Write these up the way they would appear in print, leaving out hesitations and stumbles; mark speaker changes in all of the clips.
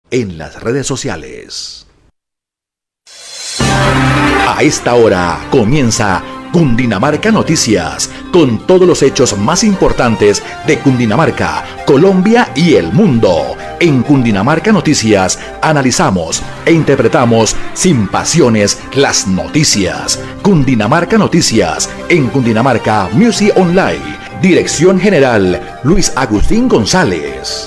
Speaker 1: en las redes sociales. A esta hora comienza Cundinamarca Noticias, con todos los hechos más importantes de Cundinamarca, Colombia y el mundo. En Cundinamarca Noticias analizamos e interpretamos sin pasiones las noticias. Cundinamarca Noticias en Cundinamarca Music Online. Dirección General Luis Agustín González.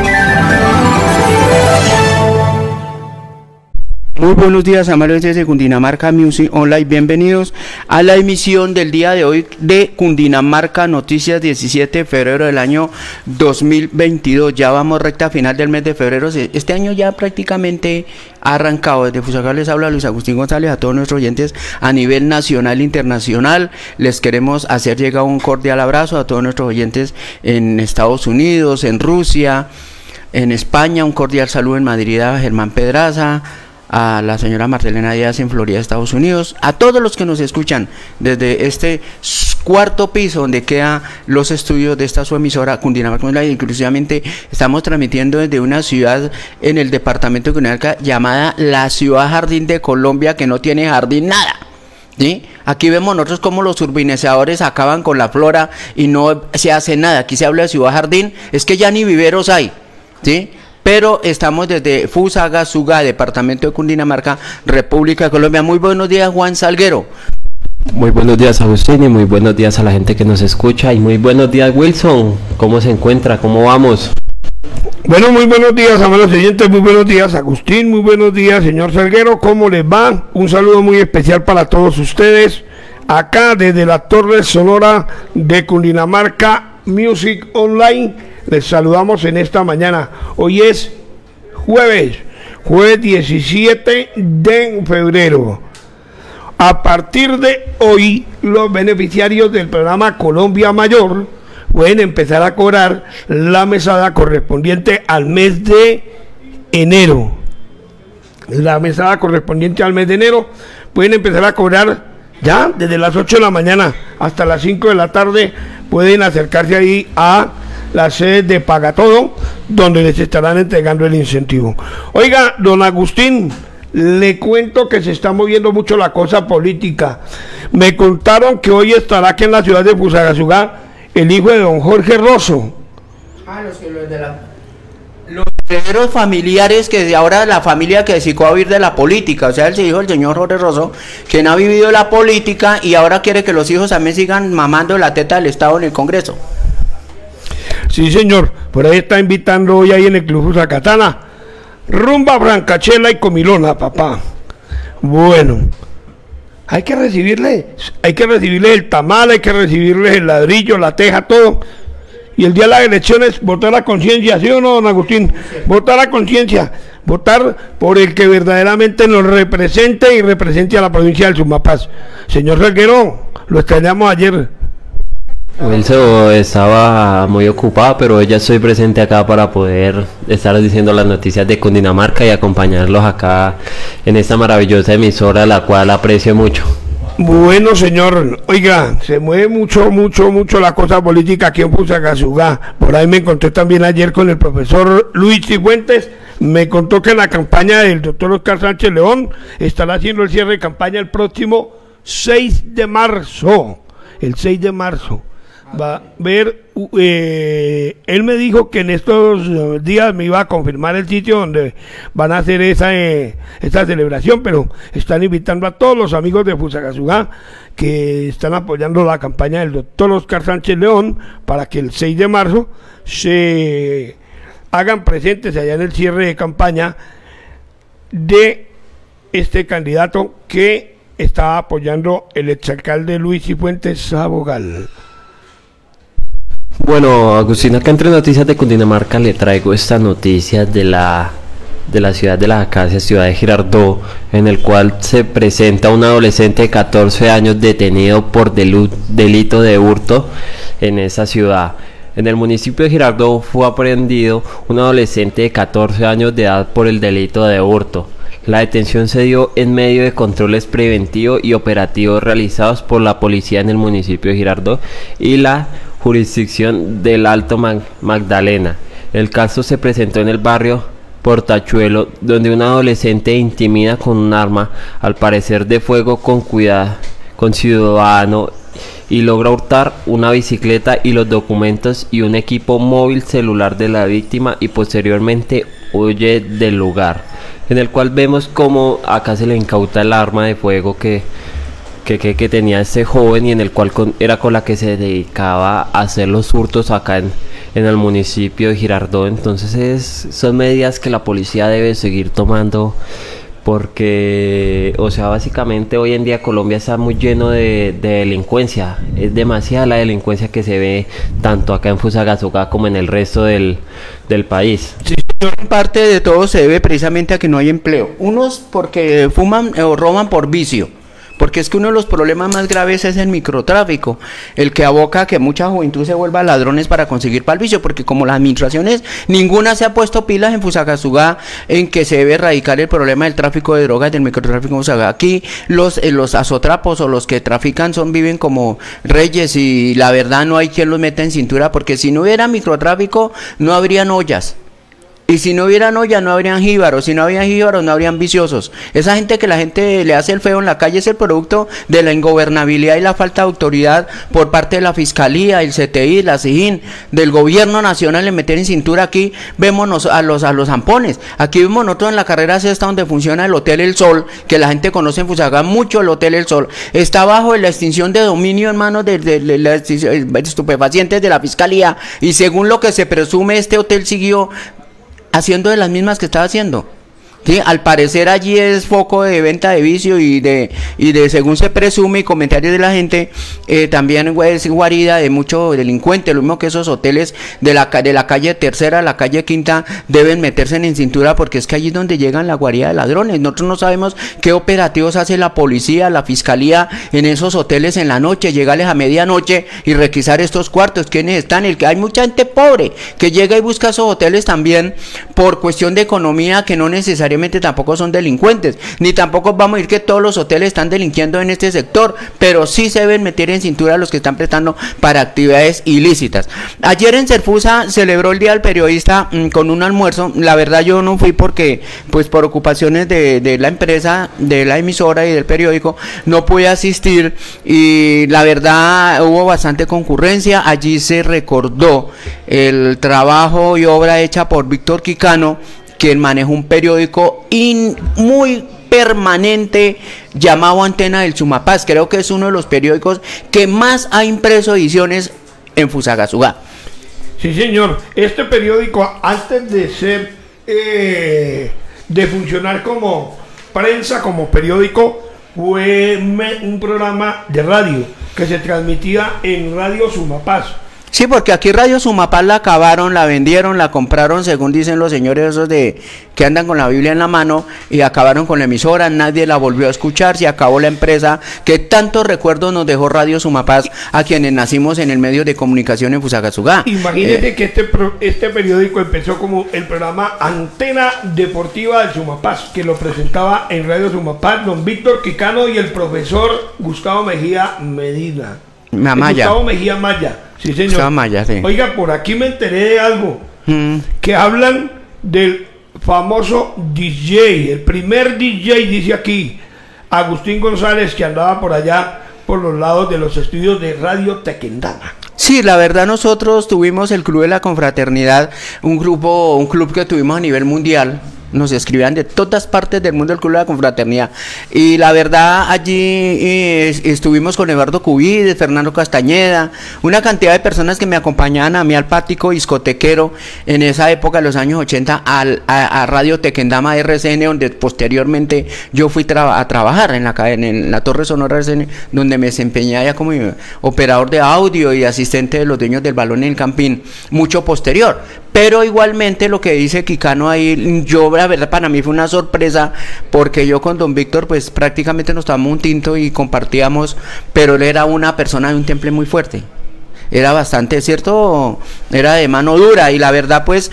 Speaker 2: Muy buenos días, amables desde Cundinamarca Music Online. Bienvenidos a la emisión del día de hoy de Cundinamarca Noticias, 17 de febrero del año 2022. Ya vamos recta final del mes de febrero. Este año ya prácticamente ha arrancado. Desde Fusagasugá les habla Luis Agustín González. A todos nuestros oyentes a nivel nacional e internacional les queremos hacer llegar un cordial abrazo. A todos nuestros oyentes en Estados Unidos, en Rusia, en España, un cordial saludo en Madrid a Germán Pedraza, a la señora Martelena Díaz en Florida, Estados Unidos, a todos los que nos escuchan desde este cuarto piso donde quedan los estudios de esta su emisora Cundinamarca Online. Inclusivamente estamos transmitiendo desde una ciudad en el departamento de Cundinamarca llamada la Ciudad Jardín de Colombia, que no tiene jardín nada, ¿sí? Aquí vemos nosotros cómo los urbanizadores acaban con la flora y no se hace nada. Aquí se habla de Ciudad Jardín, es que ya ni viveros hay, ¿sí? Pero estamos desde Fusagasugá, departamento de Cundinamarca, República de Colombia. Muy buenos días, Juan Salguero.
Speaker 3: Muy buenos días, Agustín, y muy buenos días a la gente que nos escucha. Y muy buenos días, Wilson. ¿Cómo se encuentra? ¿Cómo vamos?
Speaker 4: Bueno, muy buenos días, amables oyentes. Muy buenos días, Agustín. Muy buenos días, señor Salguero. ¿Cómo les va? Un saludo muy especial para todos ustedes. Acá desde la Torre Sonora de Cundinamarca Music Online. Les saludamos en esta mañana. Hoy es jueves 17 de febrero. A partir de hoy, los beneficiarios del programa Colombia Mayor pueden empezar a cobrar la mesada correspondiente al mes de enero. La mesada correspondiente al mes de enero pueden empezar a cobrar ya desde las 8 de la mañana hasta las 5 de la tarde. Pueden acercarse ahí a la sede de Pagatodo, donde les estarán entregando el incentivo. Oiga, don Agustín, le cuento que se está moviendo mucho la cosa política. Me contaron que hoy estará aquí en la ciudad de Fusagasugá el hijo de don Jorge Rosso.
Speaker 2: Los herederos familiares, que ahora la familia que se dedicó a vivir de la política, o sea, el hijo del señor Jorge Rosso, quien ha vivido la política y ahora quiere que los hijos también sigan mamando la teta del Estado en el Congreso.
Speaker 4: Sí, señor, por ahí está invitando hoy ahí en el Club Zacatana. Rumba, francachela y comilona, papá. Bueno, hay que recibirle el tamal, hay que recibirle el ladrillo, la teja, todo. Y el día de las elecciones, votar a conciencia, ¿sí o no, don Agustín? Votar a conciencia, votar por el que verdaderamente nos represente y represente a la provincia del Sumapaz. Señor Salguero, lo extrañamos ayer.
Speaker 3: Wilson estaba muy ocupado, pero hoy ya estoy presente acá para poder estar diciendo las noticias de Cundinamarca y acompañarlos acá en esta maravillosa emisora, la cual aprecio mucho.
Speaker 4: Bueno, señor, oiga, se mueve mucho la cosa política aquí en Fusagasugá. Por ahí me encontré también ayer con el profesor Luis Cifuentes. Me contó que la campaña del doctor Oscar Sánchez León estará haciendo el cierre de campaña el próximo 6 de marzo. El 6 de marzo. Va a ver, él me dijo que en estos días me iba a confirmar el sitio donde van a hacer esa celebración, pero están invitando a todos los amigos de Fusagasugá que están apoyando la campaña del doctor Oscar Sánchez León para que el 6 de marzo se hagan presentes allá en el cierre de campaña de este candidato que está apoyando el exalcalde Luis Cifuentes Sabogal.
Speaker 3: Bueno, Agustín, acá entre noticias de Cundinamarca le traigo esta noticia de la ciudad de las Acacias, ciudad de Girardot, en el cual se presenta un adolescente de 14 años detenido por delito de hurto en esa ciudad. En el municipio de Girardot fue aprehendido un adolescente de 14 años de edad por el delito de hurto. La detención se dio en medio de controles preventivos y operativos realizados por la policía en el municipio de Girardot y la jurisdicción del Alto Magdalena. El caso se presentó en el barrio Portachuelo, donde un adolescente intimida con un arma, al parecer de fuego, con ciudadano, y logra hurtar una bicicleta y los documentos y un equipo móvil celular de la víctima, y posteriormente huye del lugar, en el cual vemos como acá se le incauta el arma de fuego que tenía este joven, y en el cual era con la que se dedicaba a hacer los hurtos acá en el municipio de Girardot. Entonces son medidas que la policía debe seguir tomando, porque, o sea, básicamente hoy en día Colombia está muy lleno de delincuencia. Es demasiada la delincuencia que se ve tanto acá en Fusagasugá como en el resto del país.
Speaker 2: Sí, en parte de todo se debe precisamente a que no hay empleo. Unos porque fuman o roban por vicio, porque es que uno de los problemas más graves es el microtráfico, el que aboca a que mucha juventud se vuelva ladrones para conseguir para el vicio, porque como las administraciones, ninguna se ha puesto pilas en Fusagasugá en que se debe erradicar el problema del tráfico de drogas, del microtráfico en Fusagasugá. Aquí los azotrapos o los que trafican viven como reyes, y la verdad no hay quien los meta en cintura, porque si no hubiera microtráfico no habrían ollas. Y si no hubieran olla, no habrían jíbaros. Si no habrían jíbaros, no habrían viciosos. Esa gente que la gente le hace el feo en la calle es el producto de la ingobernabilidad y la falta de autoridad por parte de la Fiscalía, el CTI, la SIJIN, del gobierno nacional en meter en cintura. Aquí vemos a los zampones. Aquí vemos nosotros en la carrera sexta, donde funciona el Hotel El Sol, que la gente conoce en Fusagasugá mucho. El Hotel El Sol está bajo la extinción de dominio en manos de estupefacientes de la Fiscalía, y según lo que se presume, este hotel siguió haciendo de las mismas que estaba haciendo. Sí, al parecer allí es foco de venta de vicio y de según se presume y comentarios de la gente, también es guarida de mucho delincuente. Lo mismo que esos hoteles de la calle Tercera, la calle Quinta, deben meterse en cintura, porque es que allí es donde llegan la guarida de ladrones. Nosotros no sabemos qué operativos hace la policía, la Fiscalía en esos hoteles en la noche, llegarles a medianoche y requisar estos cuartos. ¿Quiénes están? Hay mucha gente pobre que llega y busca esos hoteles también por cuestión de economía, que no necesariamente tampoco son delincuentes, ni tampoco vamos a decir que todos los hoteles están delinquiendo en este sector, pero sí se deben meter en cintura a los que están prestando para actividades ilícitas. Ayer en Serfusa celebró el Día del Periodista con un almuerzo. La verdad yo no fui porque, pues por ocupaciones de la empresa, de la emisora y del periódico, no pude asistir, y la verdad hubo bastante concurrencia. Allí se recordó el trabajo y obra hecha por Víctor Quicano, quien manejó un periódico muy permanente llamado Antena del Sumapaz. Creo que es uno de los periódicos que más ha impreso ediciones en Fusagasugá.
Speaker 4: Sí, señor. Este periódico, antes de ser de funcionar como prensa, como periódico, fue un programa de radio que se transmitía en Radio Sumapaz.
Speaker 2: Sí, porque aquí Radio Sumapaz la acabaron, la vendieron, la compraron, según dicen los señores esos que andan con la Biblia en la mano, y acabaron con la emisora. Nadie la volvió a escuchar, se acabó la empresa que tantos recuerdos nos dejó Radio Sumapaz a quienes nacimos en el medio de comunicación en Fusagasugá.
Speaker 4: Imagínate que este periódico empezó como el programa Antena Deportiva del Sumapaz, que lo presentaba en Radio Sumapaz don Víctor Quicano y el profesor Gustavo Mejía Medina. Gustavo Mejía Maya. Sí, señor.
Speaker 2: Maya, sí.
Speaker 4: Oiga, por aquí me enteré de algo, que hablan del famoso DJ, el primer DJ, dice aquí, Agustín González, que andaba por allá, por los lados de los estudios de Radio Tequendama.
Speaker 2: Sí, la verdad nosotros tuvimos el Club de la Confraternidad, un club que tuvimos a nivel mundial. Nos escribían de todas partes del mundo del Club de la Confraternidad, y la verdad allí estuvimos con Eduardo Cubides, Fernando Castañeda, una cantidad de personas que me acompañaban a mí al pático discotequero en esa época, de los años 80, a Radio Tequendama RCN, donde posteriormente yo fui a trabajar en la Torre Sonora RCN, donde me desempeñaba ya como operador de audio y asistente de los dueños del balón en el Campín, mucho posterior. Pero igualmente lo que dice Quicano ahí, yo la verdad para mí fue una sorpresa, porque yo con don Víctor pues prácticamente nos tomamos un tinto y compartíamos, pero él era una persona de un temple muy fuerte, era bastante, ¿cierto? Era de mano dura, y la verdad pues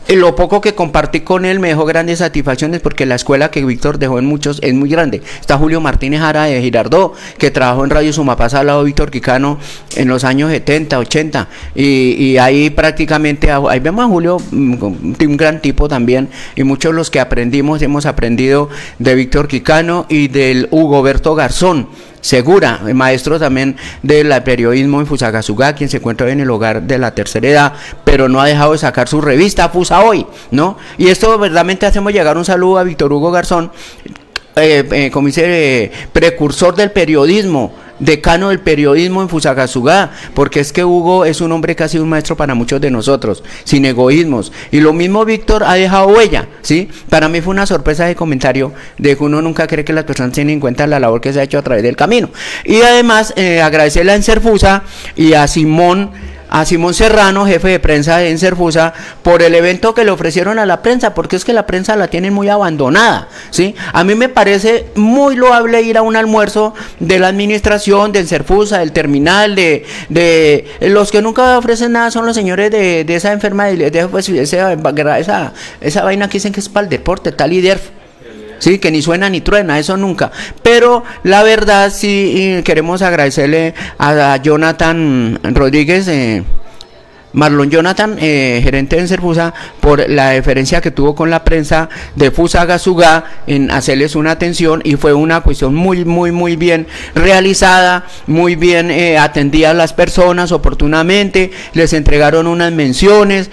Speaker 2: Lo poco que compartí con él me dejó grandes satisfacciones porque la escuela que Víctor dejó en muchos es muy grande. Está Julio Martínez Jara de Girardot, que trabajó en Radio Sumapaz al lado de Víctor Quijano en los años 70, 80. Y ahí prácticamente, ahí vemos a Julio, un gran tipo también. Y muchos de los que hemos aprendido de Víctor Quijano y del Hugo Berto Garzón Segura, el maestro también del periodismo en Fusagasugá, quien se encuentra en el hogar de la tercera edad, pero no ha dejado de sacar su revista Fusa Hoy, ¿no? Y esto verdaderamente hacemos llegar un saludo a Víctor Hugo Garzón, como dice, precursor del periodismo, decano del periodismo en Fusagasugá, porque es que Hugo es un hombre que ha sido un maestro para muchos de nosotros, sin egoísmos, y lo mismo Víctor ha dejado huella, ¿sí? Para mí fue una sorpresa ese comentario de que uno nunca cree que las personas tienen en cuenta la labor que se ha hecho a través del camino, y además agradecerle a Encerfusa y a Simón Serrano, jefe de prensa de Encerfusa, por el evento que le ofrecieron a la prensa, porque es que la prensa la tienen muy abandonada, ¿sí? A mí me parece muy loable ir a un almuerzo de la administración, de Encerfusa, del terminal, de los que nunca ofrecen nada son los señores de esa enfermedad, pues, esa vaina que dicen que es para el deporte, tal y DERF. Sí, que ni suena ni truena, eso nunca. Pero la verdad sí queremos agradecerle a Jonathan Rodríguez, Marlon Jonathan, gerente de Encerfusa, por la deferencia que tuvo con la prensa de Fusagasugá en hacerles una atención, y fue una cuestión muy bien realizada, muy bien atendida a las personas oportunamente, les entregaron unas menciones,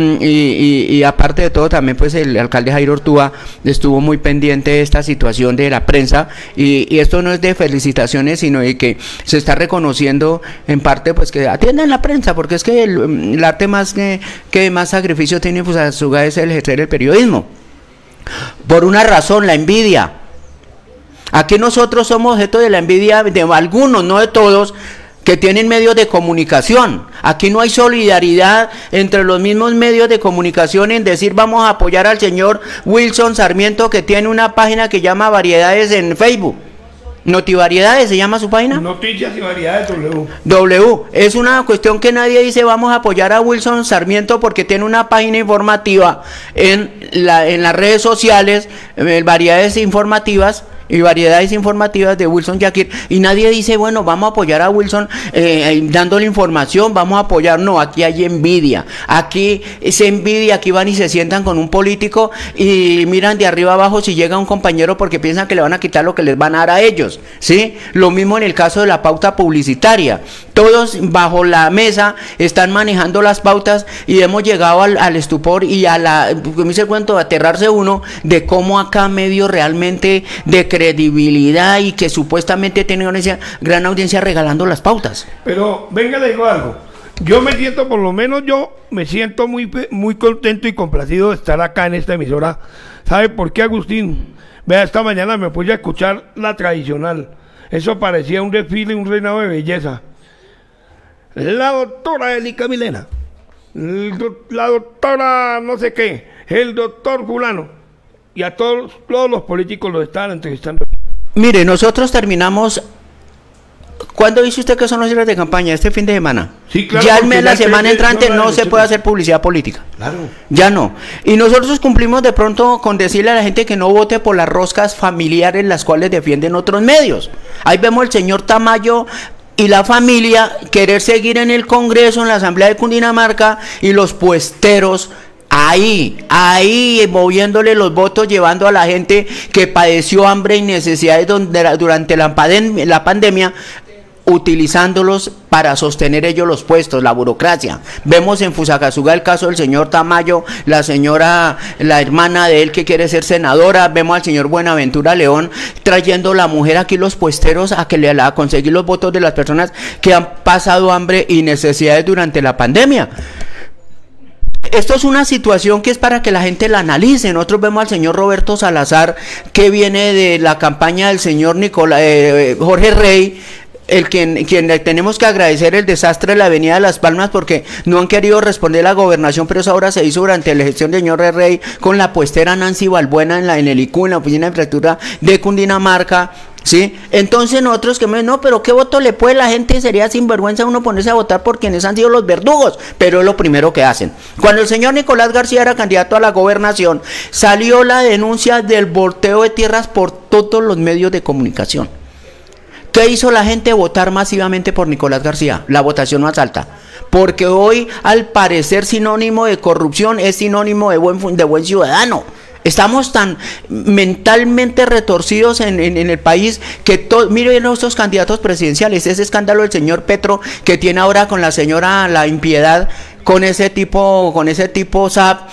Speaker 2: y aparte de todo también pues el alcalde Jairo Ortúa estuvo muy pendiente de esta situación de la prensa, y esto no es de felicitaciones, sino de que se está reconociendo en parte pues que atiendan la prensa, porque es que el arte más que más sacrificio tiene Fusagasugá es el ejercer el periodismo. Por una razón, la envidia. Aquí nosotros somos objeto de la envidia de algunos, no de todos, que tienen medios de comunicación. Aquí no hay solidaridad entre los mismos medios de comunicación en decir vamos a apoyar al señor Wilson Sarmiento, que tiene una página que llama Variedades en Facebook. Notivariedades se llama su página.
Speaker 4: Noticias y Variedades
Speaker 2: W. Es una cuestión que nadie dice vamos a apoyar a Wilson Sarmiento porque tiene una página informativa en las redes sociales, Variedades Informativas y Variedades Informativas de Wilson Yakir, y nadie dice bueno vamos a apoyar a Wilson dándole información, vamos a apoyar. No, aquí hay envidia, aquí se envidia, aquí van y se sientan con un político y miran de arriba abajo si llega un compañero porque piensan que le van a quitar lo que les van a dar a ellos, ¿sí? Lo mismo en el caso de la pauta publicitaria, todos bajo la mesa están manejando las pautas, y hemos llegado al estupor y a me hice el cuento de aterrarse uno de cómo acá medio realmente de credibilidad y que supuestamente tiene una gran audiencia regalando las pautas.
Speaker 4: Pero venga, le digo algo, yo me siento, por lo menos yo me siento muy contento y complacido de estar acá en esta emisora. ¿Sabe por qué, Agustín? Vea, esta mañana me puse a escuchar la tradicional, eso parecía un desfile, un reinado de belleza. La doctora Elica Milena, la doctora no sé qué, el doctor fulano, y a todos los políticos los estaban entrevistando.
Speaker 2: Mire, nosotros terminamos. ¿Cuándo dice usted que son los cierres de campaña? ¿Este fin de semana?
Speaker 4: Sí, claro.
Speaker 2: Ya la semana entrante no se puede hacer publicidad política.
Speaker 4: Claro.
Speaker 2: Ya no. Y nosotros cumplimos de pronto con decirle a la gente que no vote por las roscas familiares las cuales defienden otros medios. Ahí vemos el señor Tamayo y la familia querer seguir en el Congreso, en la Asamblea de Cundinamarca, y los puesteros ahí moviéndole los votos, llevando a la gente que padeció hambre y necesidades durante la pandemia, utilizándolos para sostener ellos los puestos, la burocracia. Vemos en Fusagasugá el caso del señor Tamayo, la hermana de él que quiere ser senadora. Vemos al señor Buenaventura León trayendo la mujer aquí, los puesteros, a conseguir los votos de las personas que han pasado hambre y necesidades durante la pandemia. Esto es una situación que es para que la gente la analice. Nosotros vemos al señor Roberto Salazar, que viene de la campaña del señor Jorge Rey, quien le tenemos que agradecer el desastre de la avenida de Las Palmas, porque no han querido responder la gobernación, pero eso ahora se hizo durante la gestión del señor Rey con la puestera Nancy Balbuena en el ICU, en la Oficina de Infraestructura de Cundinamarca. ¿Sí? Entonces nosotros que me no, pero ¿qué voto le puede la gente? Sería sinvergüenza uno ponerse a votar por quienes han sido los verdugos, pero es lo primero que hacen. Cuando el señor Nicolás García era candidato a la gobernación, salió la denuncia del volteo de tierras por todos los medios de comunicación. ¿Qué hizo la gente? Votar masivamente por Nicolás García, la votación más alta. Porque hoy, al parecer, sinónimo de corrupción es sinónimo de buen ciudadano. Estamos tan mentalmente retorcidos en el país que miren nuestros candidatos presidenciales, ese escándalo del señor Petro que tiene ahora con la señora La Impiedad, con ese tipo SAP,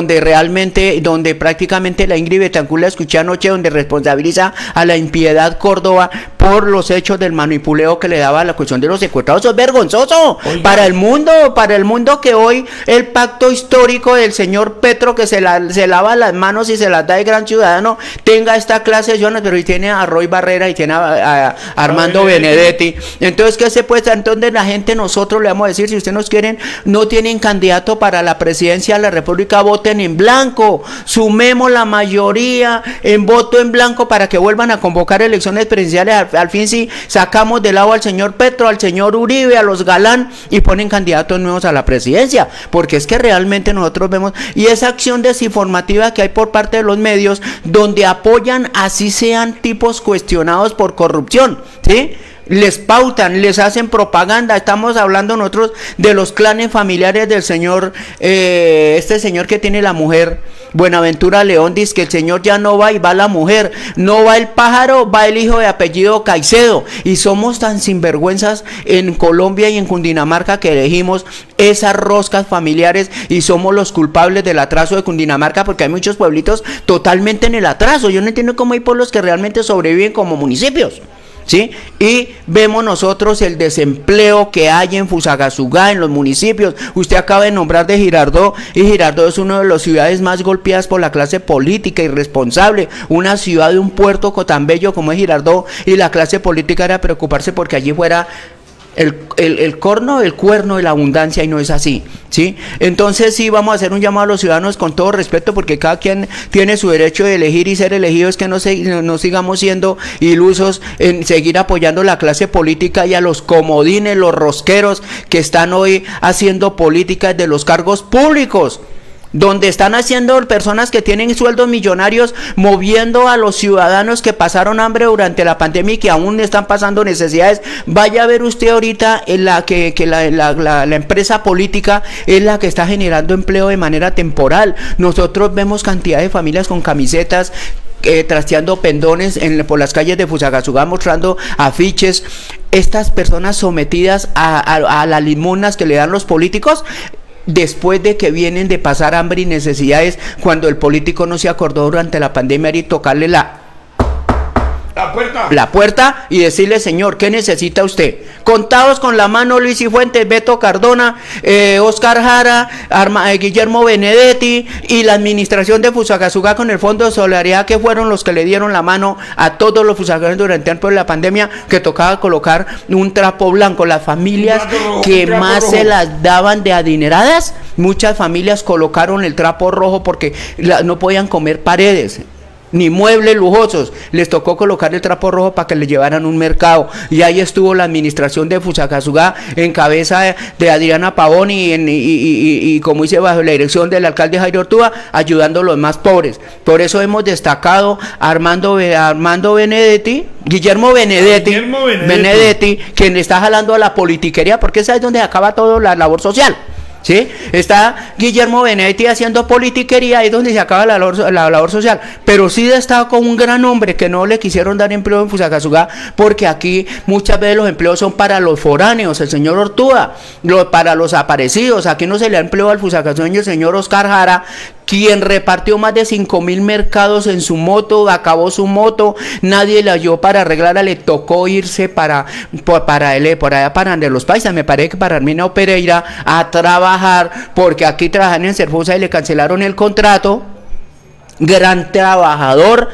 Speaker 2: donde prácticamente la Ingrid Betancourt la escuché anoche, donde responsabiliza a La Impiedad Córdoba por los hechos del manipuleo que le daba a la cuestión de los secuestrados. Eso es vergonzoso. Oiga, para el mundo que hoy el pacto histórico del señor Petro, que se lava las manos y se las da de gran ciudadano, tenga esta clase de Jonas, pero y tiene a Roy Barrera y tiene a Armando Benedetti. Entonces, ¿qué se puede? Entonces la gente, nosotros le vamos a decir, si ustedes nos quieren, no tienen candidato para la presidencia de la República, voten en blanco, sumemos la mayoría en voto en blanco para que vuelvan a convocar elecciones presidenciales. Al fin sí sacamos de lado al señor Petro, al señor Uribe, a los Galán y ponen candidatos nuevos a la presidencia, porque es que realmente nosotros vemos, y esa acción desinformativa que hay por parte de los medios, donde apoyan, así sean tipos cuestionados por corrupción, ¿sí? Les pautan, les hacen propaganda. Estamos hablando nosotros de los clanes familiares del señor, este señor que tiene la mujer, Buenaventura León, dice que el señor ya no va y va la mujer, no va el pájaro, va el hijo de apellido Caicedo, y somos tan sinvergüenzas en Colombia y en Cundinamarca que elegimos esas roscas familiares y somos los culpables del atraso de Cundinamarca, porque hay muchos pueblitos totalmente en el atraso. Yo no entiendo cómo hay pueblos que realmente sobreviven como municipios, ¿sí? Y vemos nosotros el desempleo que hay en Fusagasugá, en los municipios. Usted acaba de nombrar de Girardot, y Girardot es una de las ciudades más golpeadas por la clase política irresponsable, una ciudad de un puerto tan bello como es Girardot, y la clase política era preocuparse porque allí fuera el corno, el cuerno de la abundancia, y no es así, ¿sí? Entonces sí, vamos a hacer un llamado a los ciudadanos con todo respeto, porque cada quien tiene su derecho de elegir y ser elegido. Es que no sigamos siendo ilusos en seguir apoyando la clase política y a los comodines, los rosqueros que están hoy haciendo política de los cargos públicos, donde están haciendo personas que tienen sueldos millonarios, moviendo a los ciudadanos que pasaron hambre durante la pandemia y que aún están pasando necesidades. Vaya a ver usted ahorita en la la empresa política es la que está generando empleo de manera temporal. Nosotros vemos cantidad de familias con camisetas, trasteando pendones por las calles de Fusagasugá, mostrando afiches. Estas personas sometidas a las limonas que le dan los políticos, después de que vienen de pasar hambre y necesidades, cuando el político no se acordó durante la pandemia y tocarle la puerta y decirle: señor, ¿qué necesita usted? Contados con la mano Luis Cifuentes, Beto Cardona, Oscar Jara, Guillermo Benedetti y la administración de Fusagasugá con el Fondo de Solidaridad, que fueron los que le dieron la mano a todos los fusaganos durante el tiempo de la pandemia, que tocaba colocar un trapo blanco. Las familias que más se las daban de adineradas, muchas familias colocaron el trapo rojo porque no podían comer paredes ni muebles lujosos, les tocó colocar el trapo rojo para que le llevaran un mercado. Y ahí estuvo la administración de Fusagasugá en cabeza de Adriana Pavón y como dice, bajo la dirección del alcalde Jairo Ortúa, ayudando a los más pobres. Por eso hemos destacado a Armando Benedetti, Guillermo Benedetti, quien está jalando a la politiquería, porque esa es donde acaba toda la labor social, ¿sí? Está Guillermo Benedetti haciendo politiquería, ahí es donde se acaba la labor social. Pero sí destaca con un gran hombre que no le quisieron dar empleo en Fusagasugá, porque aquí muchas veces los empleos son para los foráneos, el señor Ortúa, para los aparecidos. Aquí no se le da empleo al fusagasueño, el señor Oscar Jara, quien repartió más de 5.000 mercados en su moto, acabó su moto, nadie le ayudó para arreglarla, le tocó irse para allá para de los paisas, me parece que para Arminio Pereira, a trabajar, porque aquí trabajan en Serfusa y le cancelaron el contrato. Gran trabajador,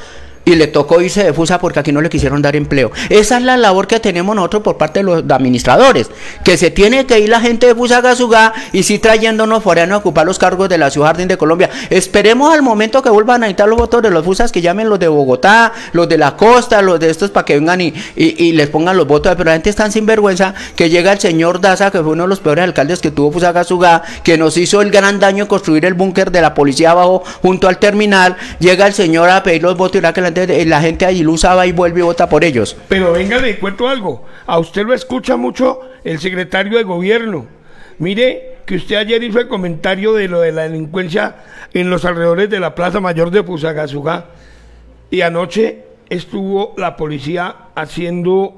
Speaker 2: y le tocó irse de Fusa porque aquí no le quisieron dar empleo. Esa es la labor que tenemos nosotros por parte de los administradores, que se tiene que ir la gente de Fusagasugá y sí trayéndonos foráneos a ocupar los cargos de la Ciudad Jardín de Colombia. Esperemos al momento que vuelvan a necesitar los votos de los Fusas, que llamen los de Bogotá, los de la costa, los de estos, para que vengan y les pongan los votos. Pero la gente es tan sinvergüenza que llega el señor Daza, que fue uno de los peores alcaldes que tuvo Fusagasugá, que nos hizo el gran daño en construir el búnker de la policía abajo junto al terminal. Llega el señor a pedir los votos y la gente allí lo usaba y vuelve y vota por ellos.
Speaker 4: Pero venga, le cuento algo. A usted lo escucha mucho el secretario de gobierno. Mire que usted ayer hizo el comentario de lo de la delincuencia en los alrededores de la Plaza Mayor de Fusagasugá. Y anoche estuvo la policía haciendo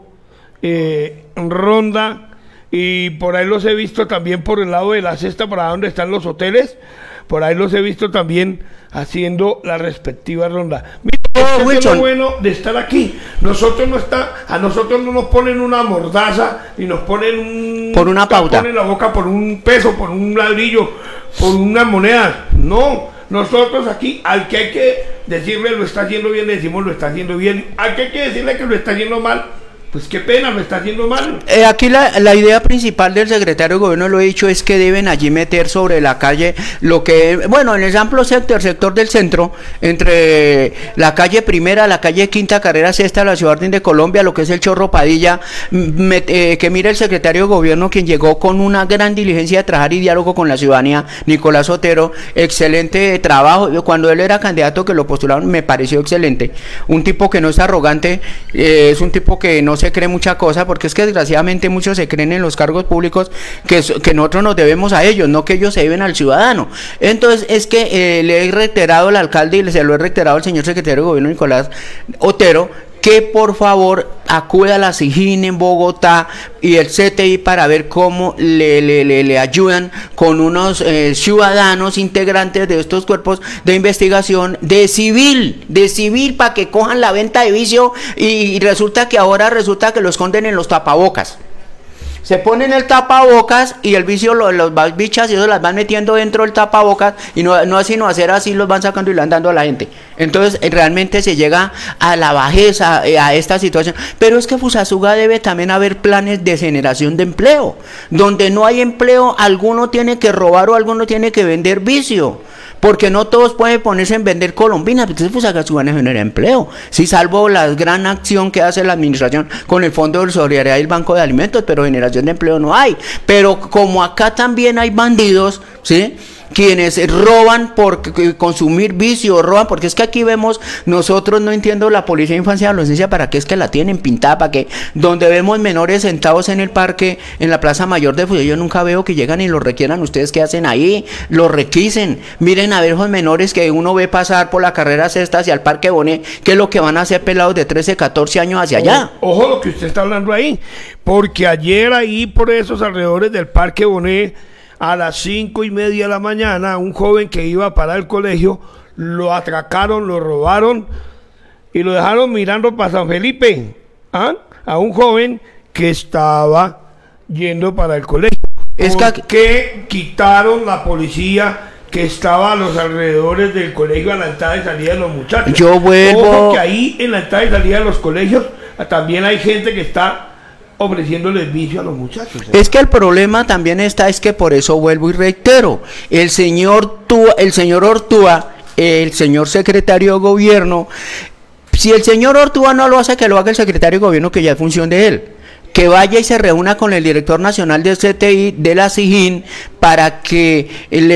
Speaker 4: ronda, y por ahí los he visto también por el lado de la cesta, para donde están los hoteles. Por ahí los he visto también haciendo la respectiva ronda. Mira, es lo bueno de estar aquí. A nosotros no nos ponen una mordaza y nos ponen
Speaker 2: por una pauta
Speaker 4: en la boca, por un peso, por un ladrillo, por una moneda. No, nosotros aquí, al que hay que decirle lo está haciendo bien, le decimos lo está haciendo bien. Al que hay que decirle que lo está haciendo mal, pues qué pena, lo está haciendo mal.
Speaker 2: Aquí la idea principal del secretario de gobierno, lo he dicho, es que deben allí meter sobre la calle lo que, bueno, en el amplio sector del centro, entre la calle Primera, la calle Quinta, Carrera Sexta, la Ciudad Jardín de Colombia, lo que es el Chorro Padilla, que mire el secretario de gobierno, quien llegó con una gran diligencia de trabajar y diálogo con la ciudadanía, Nicolás Otero, excelente trabajo. Cuando él era candidato, que lo postularon, me pareció excelente. Un tipo que no es arrogante, es un tipo que no se cree mucha cosa, porque es que desgraciadamente muchos se creen en los cargos públicos que nosotros nos debemos a ellos, no que ellos se deben al ciudadano. Entonces es que le he reiterado al alcalde y se lo he reiterado al señor secretario de gobierno Nicolás Otero, que por favor acuda a la SIJIN en Bogotá y el CTI para ver cómo le ayudan con unos ciudadanos integrantes de estos cuerpos de investigación de civil, para que cojan la venta de vicio, y resulta que lo esconden en los tapabocas. Se ponen el tapabocas y el vicio, los bichas y eso las van metiendo dentro del tapabocas, y no es sino hacer así, los van sacando y lo van dando a la gente. Entonces realmente se llega a la bajeza, a esta situación. Pero es que Fusagasugá debe también haber planes de generación de empleo. Donde no hay empleo, alguno tiene que robar o alguno tiene que vender vicio. Porque no todos pueden ponerse en vender colombinas, porque Fusagasugá no genera empleo. Sí, salvo la gran acción que hace la administración con el Fondo de Solidaridad y el Banco de Alimentos, pero generación de empleo no hay. Pero como acá también hay bandidos, ¿sí?, quienes roban por consumir vicio, roban, porque es que aquí vemos, nosotros no entiendo la policía de infancia y adolescencia, para qué es que la tienen pintada, para que donde vemos menores sentados en el parque, en la Plaza Mayor de Fusa, yo nunca veo que llegan y los requieran. Ustedes qué hacen ahí, los requisen. Miren a ver esos menores que uno ve pasar por la Carrera Sexta hacia el Parque Bonet, qué es lo que van a hacer pelados de 13, 14 años hacia allá.
Speaker 4: Ojo lo que usted está hablando ahí, porque ayer ahí por esos alrededores del Parque Bonet, a las 5:30 de la mañana, un joven que iba para el colegio, lo atracaron, lo robaron y lo dejaron mirando para San Felipe, a un joven que estaba yendo para el colegio. Es que quitaron la policía que estaba a los alrededores del colegio, a la entrada y salida de los muchachos.
Speaker 2: Yo vuelvo.
Speaker 4: Ojo que ahí en la entrada y salida de los colegios también hay gente que está ofreciéndoles vicio a los muchachos.
Speaker 2: Es que el problema también está, es que por eso vuelvo y reitero, el señor Ortúa, el señor secretario de gobierno, si el señor Ortúa no lo hace, que lo haga el secretario de gobierno, que ya es función de él. Que vaya y se reúna con el director nacional del CTI, de la SIJIN, para que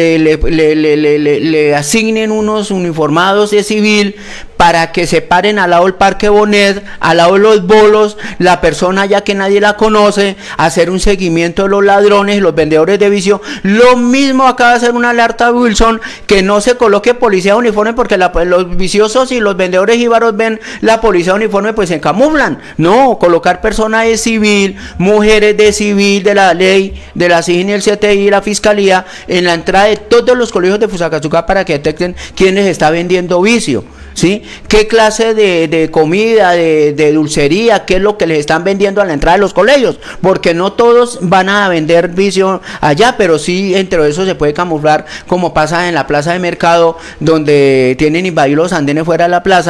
Speaker 2: le asignen unos uniformados de civil, para que se paren al lado del Parque Bonet, al lado de los bolos, la persona ya que nadie la conoce, hacer un seguimiento de los ladrones y los vendedores de vicio. Lo mismo acaba de hacer una alerta Wilson, que no se coloque policía de uniforme, porque los viciosos y los vendedores jíbaros ven la policía de uniforme, pues se camuflan. No, colocar personas de civil, mujeres de civil, de la ley, de la SIJIN y el CTI y la Fiscalía, en la entrada de todos los colegios de Fusagasugá, para que detecten quiénes está vendiendo vicio, ¿sí? ¿Qué clase de comida, de dulcería, qué es lo que les están vendiendo a la entrada de los colegios? Porque no todos van a vender vicio allá, pero sí entre eso se puede camuflar, como pasa en la plaza de mercado, donde tienen invadidos los andenes fuera de la plaza.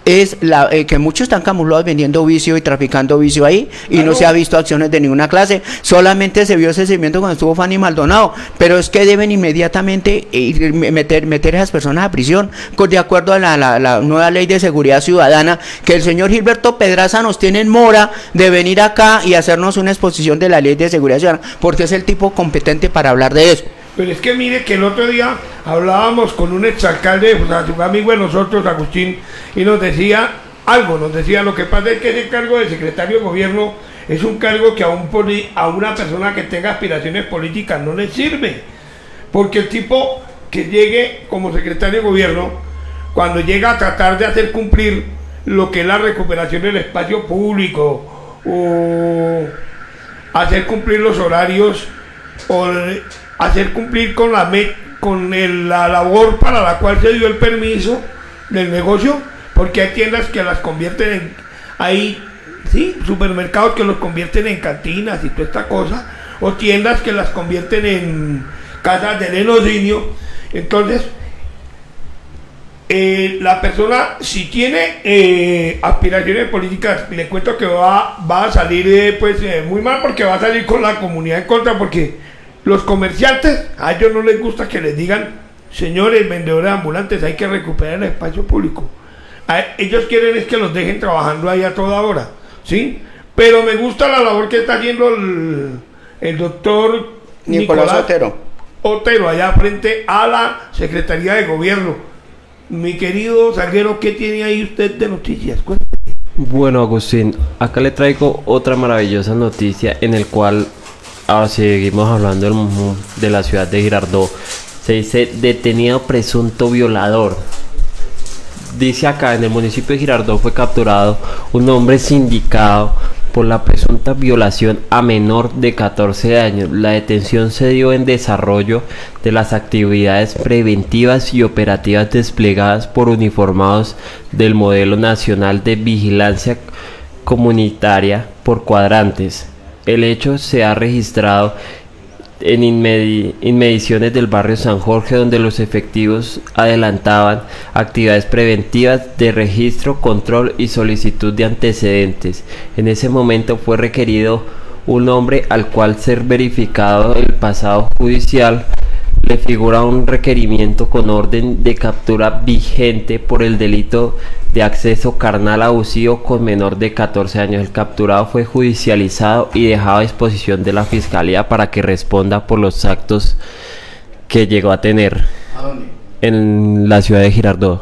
Speaker 2: es que muchos están camuflados vendiendo vicio y traficando vicio ahí, y no se ha visto acciones de ninguna clase. Solamente se vio ese seguimiento cuando estuvo Fanny Maldonado, pero es que deben inmediatamente meter a esas personas a prisión, de acuerdo a la nueva ley de seguridad ciudadana, que el señor Gilberto Pedraza nos tiene en mora de venir acá y hacernos una exposición de la ley de seguridad ciudadana, porque es el tipo competente para hablar de eso.
Speaker 4: Pero es que mire que el otro día hablábamos con un exalcalde, pues a su amigo de nosotros, Agustín, y nos decía lo que pasa es que ese cargo de secretario de gobierno es un cargo que a una persona que tenga aspiraciones políticas no le sirve, porque el tipo que llegue como secretario de gobierno, cuando llega a tratar de hacer cumplir lo que es la recuperación del espacio público, o hacer cumplir los horarios, o hacer cumplir con la labor para la cual se dio el permiso del negocio, porque hay tiendas que las convierten en supermercados que los convierten en cantinas y toda esta cosa, o tiendas que las convierten en casas de lenocinio. Entonces la persona, si tiene aspiraciones políticas, le cuento que va a salir muy mal, porque va a salir con la comunidad en contra, porque los comerciantes, a ellos no les gusta que les digan, señores vendedores ambulantes, hay que recuperar el espacio público. Ellos quieren es que los dejen trabajando ahí a toda hora, ¿sí? Pero me gusta la labor que está haciendo el doctor Nicolás Otero allá frente a la Secretaría de Gobierno. Mi querido Salguero, ¿qué tiene ahí usted de noticias? Cuéntame.
Speaker 3: Bueno, Agustín, acá le traigo otra maravillosa noticia en el cual ahora seguimos hablando de la ciudad de Girardot. Se dice detenido presunto violador. Dice acá, en el municipio de Girardot fue capturado un hombre sindicado por la presunta violación a menor de 14 años. La detención se dio en desarrollo de las actividades preventivas y operativas desplegadas por uniformados del Modelo Nacional de Vigilancia Comunitaria por cuadrantes. El hecho se ha registrado en inmediaciones del barrio San Jorge, donde los efectivos adelantaban actividades preventivas de registro, control y solicitud de antecedentes. En ese momento fue requerido un hombre al cual ser verificado el pasado judicial. Le figura un requerimiento con orden de captura vigente por el delito de acceso carnal abusivo con menor de 14 años. El capturado fue judicializado y dejado a disposición de la Fiscalía para que responda por los actos que llegó a tener.
Speaker 2: ¿A dónde?
Speaker 3: En la ciudad de Girardot.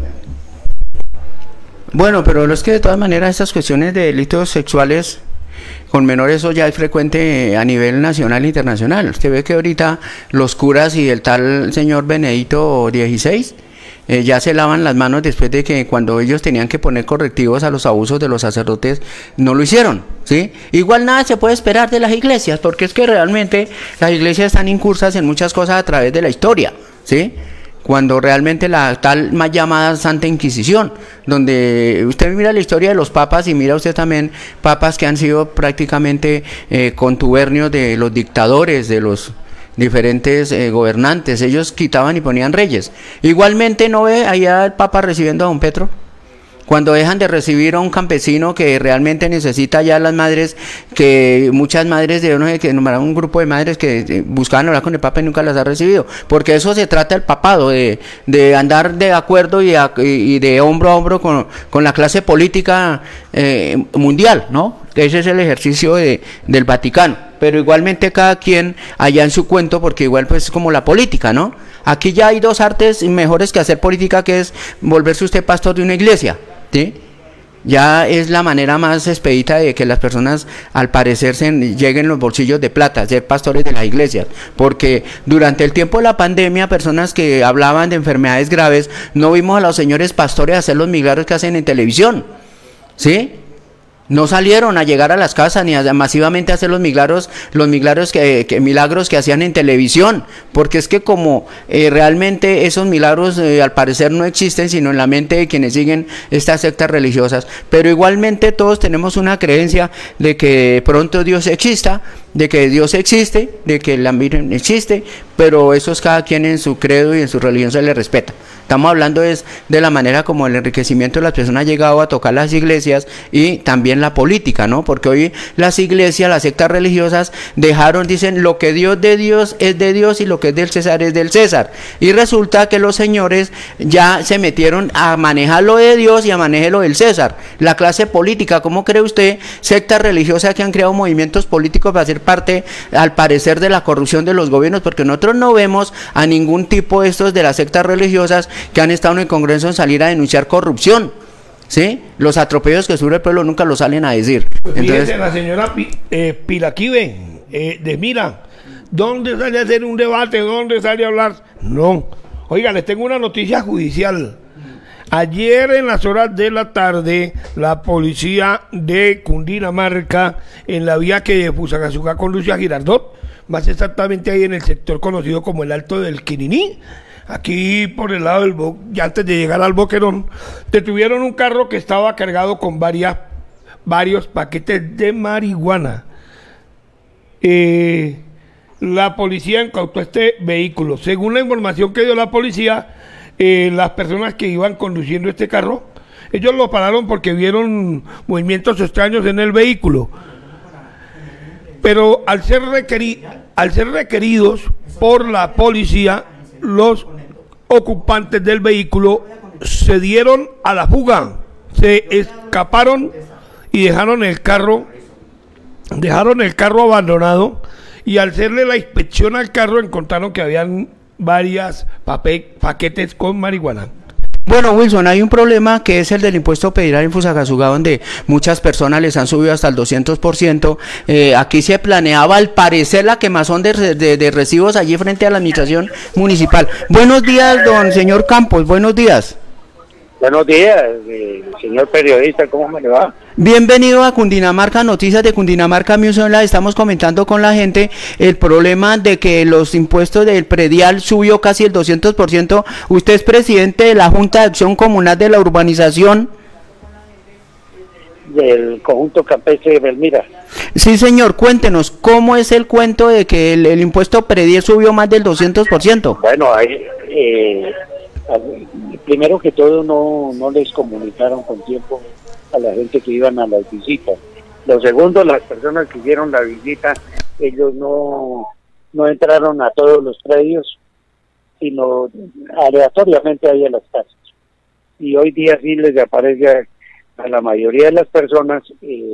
Speaker 2: Bueno, pero es que de todas maneras estas cuestiones de delitos sexuales con menores, eso ya es frecuente a nivel nacional e internacional. Usted ve que ahorita los curas y el tal señor Benedito XVI ya se lavan las manos después de que cuando ellos tenían que poner correctivos a los abusos de los sacerdotes, no lo hicieron, ¿sí? Igual nada se puede esperar de las iglesias, porque es que realmente las iglesias están incursas en muchas cosas a través de la historia, ¿sí? Cuando realmente la tal más llamada Santa Inquisición, donde usted mira la historia de los papas y mira usted también papas que han sido prácticamente contubernios de los dictadores, de los diferentes gobernantes. Ellos quitaban y ponían reyes. Igualmente, ¿no ve allá el papa recibiendo a don Petro? Cuando dejan de recibir a un campesino que realmente necesita ya las madres, que muchas madres, no sé, que nombraron un grupo de madres que buscaban hablar con el Papa y nunca las ha recibido, porque eso se trata el papado, de andar de acuerdo y de hombro a hombro con la clase política mundial, ¿no? Ese es el ejercicio del Vaticano, pero igualmente cada quien allá en su cuento, porque igual pues es como la política, ¿no? Aquí ya hay dos artes mejores que hacer política, que es volverse usted pastor de una iglesia, ¿sí? Ya es la manera más expedita de que las personas al parecer lleguen los bolsillos de plata, ser pastores de las iglesias, porque durante el tiempo de la pandemia, personas que hablaban de enfermedades graves, no vimos a los señores pastores hacer los milagros que hacen en televisión, ¿sí? No salieron a llegar a las casas ni masivamente a hacer los milagros que hacían en televisión, porque es que como realmente esos milagros al parecer no existen sino en la mente de quienes siguen estas sectas religiosas, pero igualmente todos tenemos una creencia de que pronto Dios exista, de que Dios existe, de que la Virgen existe, pero eso es cada quien en su credo y en su religión se le respeta. Estamos hablando de la manera como el enriquecimiento de las personas ha llegado a tocar las iglesias y también la política, ¿no? Porque hoy las iglesias, las sectas religiosas dicen lo que Dios de Dios es de Dios y lo que es del César es del César. Y resulta que los señores ya se metieron a manejar lo de Dios y a manejar lo del César. La clase política, ¿cómo cree usted? Sectas religiosas que han creado movimientos políticos para ser parte, al parecer, de la corrupción de los gobiernos, porque nosotros no vemos a ningún tipo de estos de las sectas religiosas que han estado en el Congreso en salir a denunciar corrupción, ¿sí? Los atropellos que sufre el pueblo nunca lo salen a decir.
Speaker 4: Pues
Speaker 2: entonces,
Speaker 4: fíjese, la señora Pilaquive, de Mira, ¿dónde sale a hacer un debate? ¿Dónde sale a hablar? No. Oiga, les tengo una noticia judicial. Ayer en las horas de la tarde, la policía de Cundinamarca, en la vía que de Fusagasugá conduce a Girardot, más exactamente ahí en el sector conocido como el Alto del Quiriní, aquí por el lado del ya antes de llegar al Boquerón, detuvieron un carro que estaba cargado con varios paquetes de marihuana. La policía incautó este vehículo. Según la información que dio la policía, las personas que iban conduciendo este carro, ellos lo pararon porque vieron movimientos extraños en el vehículo. Pero al ser requeridos por la policía, los ocupantes del vehículo se dieron a la fuga, se escaparon y dejaron el carro abandonado, y al hacerle la inspección al carro encontraron que habían varias paquetes con marihuana.
Speaker 2: bueno, Wilson, hay un problema que es el del impuesto predial en Fusagasugá, donde muchas personas les han subido hasta el 200%. Aquí se planeaba, al parecer, la quemazón de recibos allí frente a la administración municipal. Buenos días, don señor Campos, buenos días.
Speaker 5: Buenos días, señor periodista, ¿cómo me le va?
Speaker 2: Bienvenido a Cundinamarca, noticias de Cundinamarca Music Online. Estamos comentando con la gente el problema de que los impuestos del predial subió casi el 200%. Usted es presidente de la Junta de Acción Comunal de la Urbanización
Speaker 5: Del conjunto campestre de Belmira.
Speaker 2: Sí, señor, cuéntenos, ¿cómo es el cuento de que el impuesto predial subió más del 200%?
Speaker 5: Bueno, ahí, primero que todo no les comunicaron con tiempo a la gente que iban a las visitas. Lo segundo, las personas que hicieron la visita, ellos no entraron a todos los predios, sino aleatoriamente ahí a las casas. Y hoy día sí les aparece a la mayoría de las personas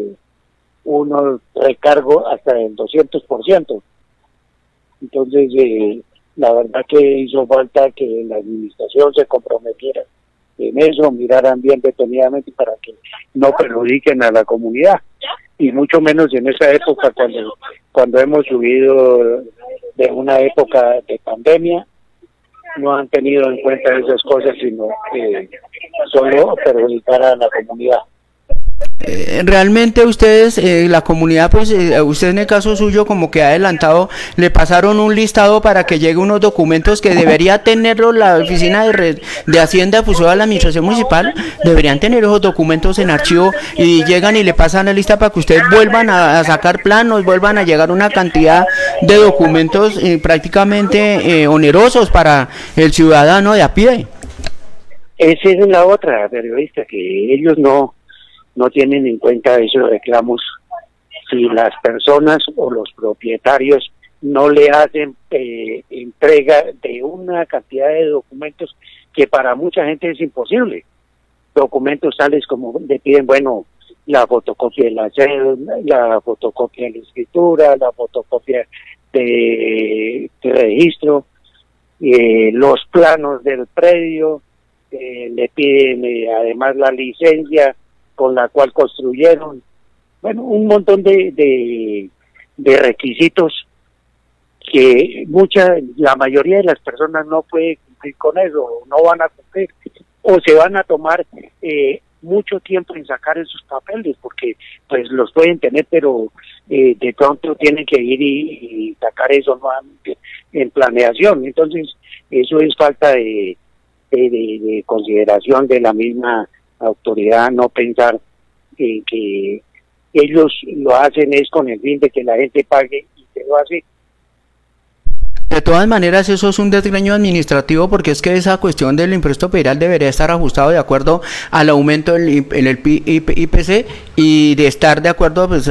Speaker 5: unos recargos hasta el 200%. Entonces, la verdad que hizo falta que la administración se comprometiera en eso, miraran bien detenidamente para que no perjudiquen a la comunidad, y mucho menos en esa época cuando hemos subido de una época de pandemia. No han tenido en cuenta esas cosas, sino solo perjudicar a la comunidad.
Speaker 2: Realmente ustedes, la comunidad, pues usted en el caso suyo, como que ha adelantado, le pasaron un listado para que llegue unos documentos que debería tenerlo la oficina de Hacienda fusionada a la administración municipal. Deberían tener esos documentos en archivo, y llegan y le pasan la lista para que ustedes vuelvan a sacar planos, vuelvan a llegar una cantidad de documentos prácticamente onerosos para el ciudadano de a pie.
Speaker 5: Esa es la otra, periodista, que ellos no tienen en cuenta esos reclamos. Si las personas o los propietarios no le hacen entrega de una cantidad de documentos que para mucha gente es imposible. Documentos tales como le piden, bueno, la fotocopia de la cédula, la fotocopia de la escritura, la fotocopia de registro, los planos del predio, le piden además la licencia con la cual construyeron, bueno, un montón de requisitos que la mayoría de las personas no puede cumplir con eso, no van a cumplir, o se van a tomar mucho tiempo en sacar esos papeles, porque pues los pueden tener, pero de pronto tienen que ir y sacar eso nuevamente en planeación. Entonces eso es falta de consideración de la misma autoridad, no pensar que ellos lo hacen es con el fin de que la gente pague y se lo hace.
Speaker 2: De todas maneras, eso es un desgreño administrativo, porque es que esa cuestión del impuesto predial debería estar ajustado de acuerdo al aumento del IPC y de estar de acuerdo pues,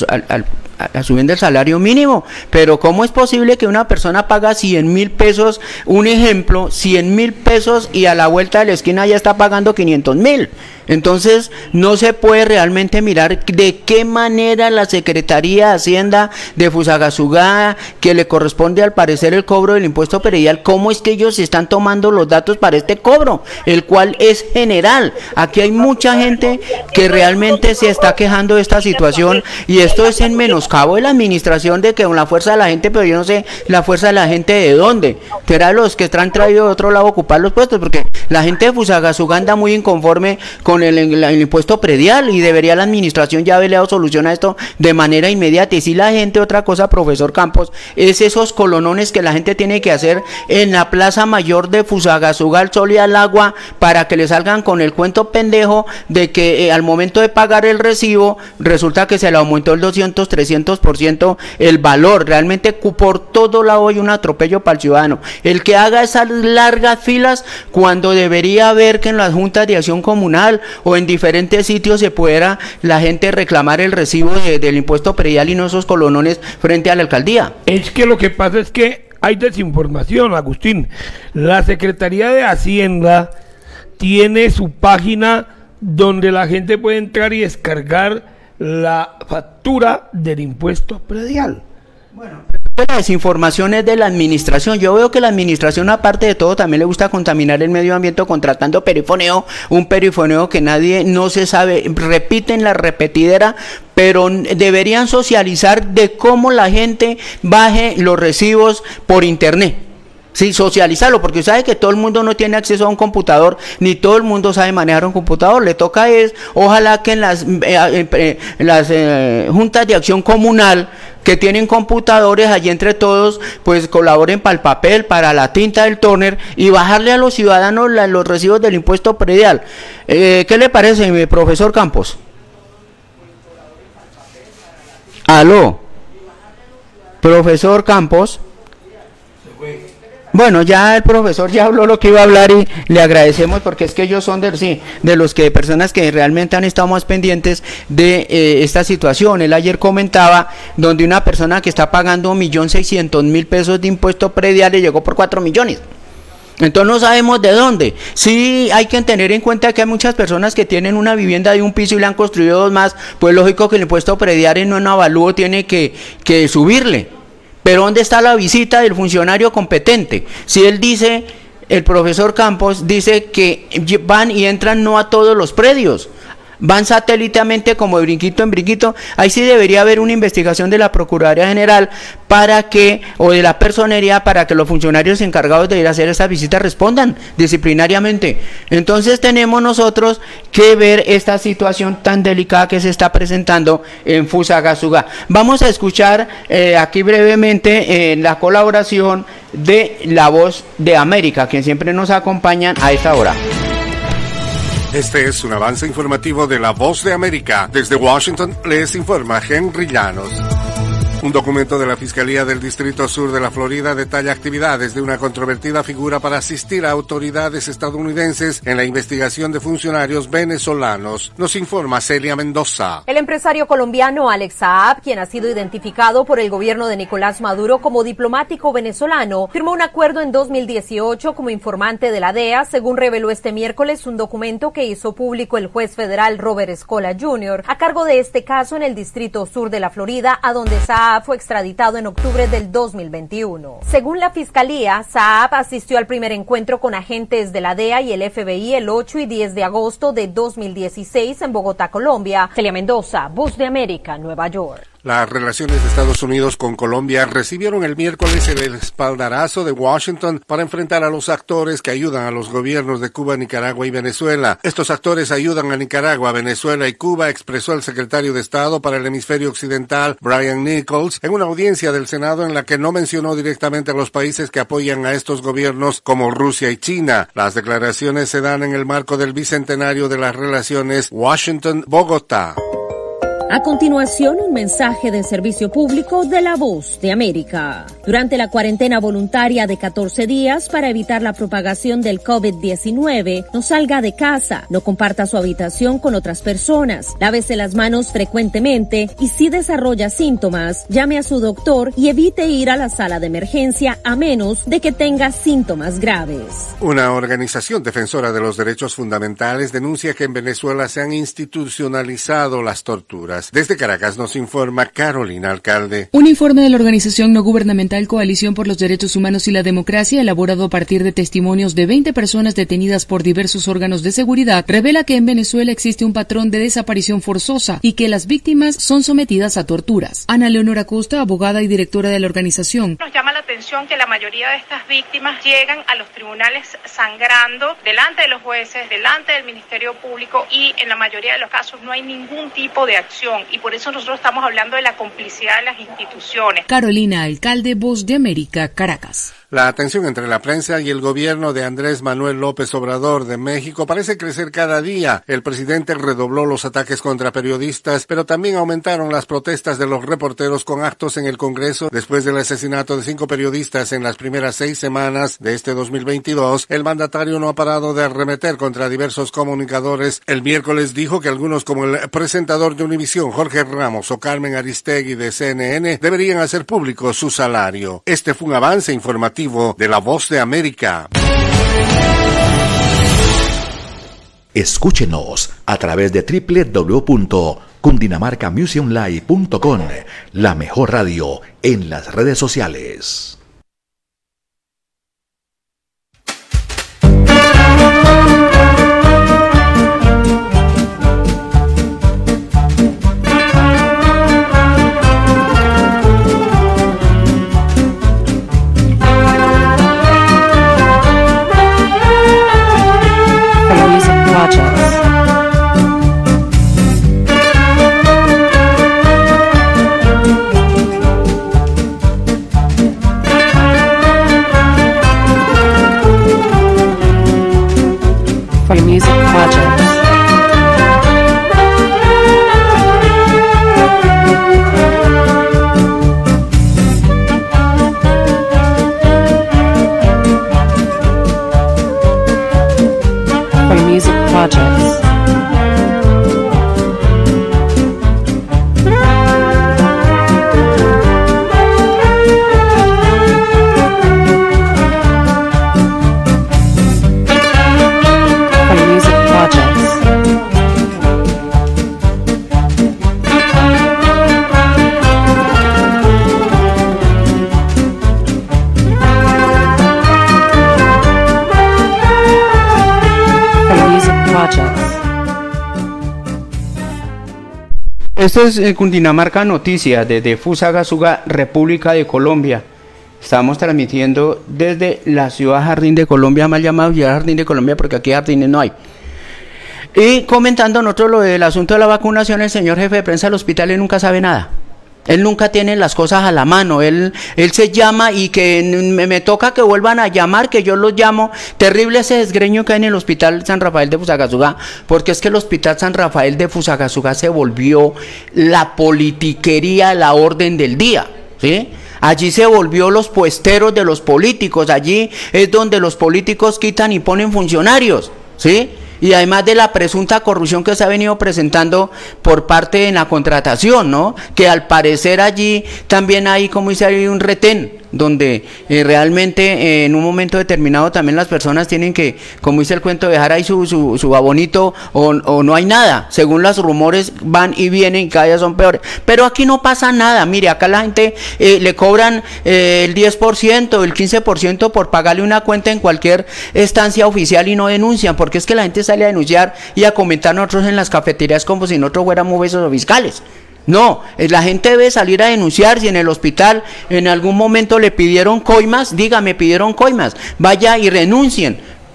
Speaker 2: a subiendo el salario mínimo. Pero ¿cómo es posible que una persona paga 100.000 pesos, un ejemplo, 100.000 pesos y a la vuelta de la esquina ya está pagando 500.000? Entonces no se puede realmente mirar de qué manera la Secretaría de Hacienda de Fusagasugá, que le corresponde al parecer el cobro del impuesto predial, cómo es que ellos están tomando los datos para este cobro, el cual es general. Aquí hay mucha gente que realmente se está quejando de esta situación, y esto es en menoscabo de la administración, de que con la fuerza de la gente, pero yo no sé la fuerza de la gente de dónde, será los que están traídos de otro lado a ocupar los puestos, porque la gente de Fusagasugá anda muy inconforme con el impuesto predial, y debería la administración ya haberle dado solución a esto de manera inmediata. Y si la gente, otra cosa, profesor Campos, es esos colonones que la gente tiene que hacer en la plaza mayor de Fusagasugá, al sol y al agua, para que le salgan con el cuento pendejo de que al momento de pagar el recibo resulta que se le aumentó el 200, 300% el valor. Realmente por todo lado hay un atropello para el ciudadano. El que haga esas largas filas, cuando debería haber que en las juntas de acción comunal o en diferentes sitios se pudiera la gente reclamar el recibo del impuesto predial y no esos colonones frente a la alcaldía.
Speaker 4: Es que lo que pasa es que hay desinformación, Agustín. La Secretaría de Hacienda tiene su página donde la gente puede entrar y descargar la factura del impuesto predial.
Speaker 2: Bueno, la desinformación es de la administración. Yo veo que la administración, aparte de todo, también le gusta contaminar el medio ambiente contratando perifoneo, un perifoneo que nadie no se sabe, repiten la repetidera, pero deberían socializar de cómo la gente baje los recibos por internet. Sí, socializarlo, porque sabe que todo el mundo no tiene acceso a un computador, ni todo el mundo sabe manejar un computador. Le toca ojalá que en las juntas de acción comunal que tienen computadores, allí entre todos, pues colaboren para el papel, para la tinta del tóner, y bajarle a los ciudadanos los recibos del impuesto predial. ¿Qué le parece, mi profesor Campos? Aló, profesor Campos. Bueno, ya el profesor ya habló lo que iba a hablar y le agradecemos, porque es que ellos son de los que personas que realmente han estado más pendientes de esta situación. Él ayer comentaba donde una persona que está pagando 1.600.000 pesos de impuesto predial le llegó por 4 millones. Entonces no sabemos de dónde. Sí, hay que tener en cuenta que hay muchas personas que tienen una vivienda de un piso y le han construido 2 más, pues lógico que el impuesto predial en un avalúo tiene que subirle. Pero ¿dónde está la visita del funcionario competente? Si él dice, el profesor Campos dice que van y entran no a todos los predios, van satélitamente como de brinquito en brinquito. Ahí sí debería haber una investigación de la Procuraduría General o de la Personería, para que los funcionarios encargados de ir a hacer esas visitas respondan disciplinariamente. Entonces tenemos nosotros que ver esta situación tan delicada que se está presentando en Fusagasugá. Vamos a escuchar aquí brevemente la colaboración de La Voz de América, quien siempre nos acompañan a esta hora.
Speaker 6: Este es un avance informativo de La Voz de América. Desde Washington les informa Henry Llanos. Un documento de la Fiscalía del Distrito Sur de la Florida detalla actividades de una controvertida figura para asistir a autoridades estadounidenses en la investigación de funcionarios venezolanos. Nos informa Celia Mendoza.
Speaker 7: El empresario colombiano Alex Saab, quien ha sido identificado por el gobierno de Nicolás Maduro como diplomático venezolano, firmó un acuerdo en 2018 como informante de la DEA, según reveló este miércoles un documento que hizo público el juez federal Robert Escola Jr. a cargo de este caso en el Distrito Sur de la Florida, a donde Saab fue extraditado en octubre del 2021. Según la Fiscalía, Saab asistió al primer encuentro con agentes de la DEA y el FBI el 8 y 10 de agosto de 2016 en Bogotá, Colombia. Celia Mendoza, Voz de América, Nueva York.
Speaker 6: Las relaciones de Estados Unidos con Colombia recibieron el miércoles el espaldarazo de Washington para enfrentar a los actores que ayudan a los gobiernos de Cuba, Nicaragua y Venezuela. Estos actores ayudan a Nicaragua, Venezuela y Cuba, expresó el secretario de Estado para el Hemisferio Occidental, Brian Nichols, en una audiencia del Senado en la que no mencionó directamente a los países que apoyan a estos gobiernos como Rusia y China. Las declaraciones se dan en el marco del bicentenario de las relaciones Washington-Bogotá.
Speaker 7: A continuación, un mensaje de servicio público de La Voz de América. Durante la cuarentena voluntaria de 14 días para evitar la propagación del COVID-19, no salga de casa, no comparta su habitación con otras personas, lávese las manos frecuentemente y si desarrolla síntomas, llame a su doctor y evite ir a la sala de emergencia a menos de que tenga síntomas graves.
Speaker 6: Una organización defensora de los derechos fundamentales denuncia que en Venezuela se han institucionalizado las torturas. Desde Caracas nos informa Carolina Alcalde.
Speaker 8: Un informe de la organización no gubernamental Coalición por los Derechos Humanos y la Democracia, elaborado a partir de testimonios de 20 personas detenidas por diversos órganos de seguridad, revela que en Venezuela existe un patrón de desaparición forzosa y que las víctimas son sometidas a torturas. Ana Leonora Costa, abogada y directora de la organización.
Speaker 9: Nos llama la atención que la mayoría de estas víctimas llegan a los tribunales sangrando delante de los jueces, delante del Ministerio Público y en la mayoría de los casos no hay ningún tipo de acción. Y por eso nosotros estamos hablando de la complicidad de las instituciones.
Speaker 8: Carolina Alcalde, Voz de América, Caracas.
Speaker 6: La tensión entre la prensa y el gobierno de Andrés Manuel López Obrador de México parece crecer cada día. El presidente redobló los ataques contra periodistas, pero también aumentaron las protestas de los reporteros con actos en el Congreso. Después del asesinato de 5 periodistas en las primeras 6 semanas de este 2022, el mandatario no ha parado de arremeter contra diversos comunicadores. El miércoles dijo que algunos, como el presentador de Univisión, Jorge Ramos, o Carmen Aristegui de CNN, deberían hacer público su salario. Este fue un avance informativo de La Voz de América.
Speaker 1: Escúchenos a través de www.cundinamarcamusiclive.com, la mejor radio en las redes sociales.
Speaker 2: Esto es Cundinamarca Noticias desde Fusagasugá, República de Colombia. Estamos transmitiendo desde la ciudad Jardín de Colombia, mal llamado ciudad Jardín de Colombia porque aquí jardines no hay. Y comentando nosotros lo del asunto de la vacunación, el señor jefe de prensa del hospital él nunca sabe nada. Él nunca tiene las cosas a la mano, él se llama y que me toca que vuelvan a llamar, que yo los llamo. Terrible ese desgreño que hay en el Hospital San Rafael de Fusagasugá, porque es que el Hospital San Rafael de Fusagasugá se volvió la politiquería, la orden del día, ¿sí? Allí se volvió los puesteros de los políticos, allí es donde los políticos quitan y ponen funcionarios, ¿sí? Y además de la presunta corrupción que se ha venido presentando por parte en la contratación, ¿no? Que al parecer allí también hay, como dice, hay un retén, donde realmente en un momento determinado también las personas tienen que, como dice el cuento, dejar ahí su abonito o no hay nada. Según los rumores van y vienen y cada día son peores. Pero aquí no pasa nada. Mire, acá la gente le cobran el 10%, el 15% por pagarle una cuenta en cualquier estancia oficial y no denuncian, porque es que la gente sale a denunciar y a comentar nosotros en las cafeterías como si nosotros fuéramos besos fiscales. No, la gente debe salir a denunciar. Si en el hospital en algún momento le pidieron coimas, dígame, pidieron coimas, vaya y renuncien.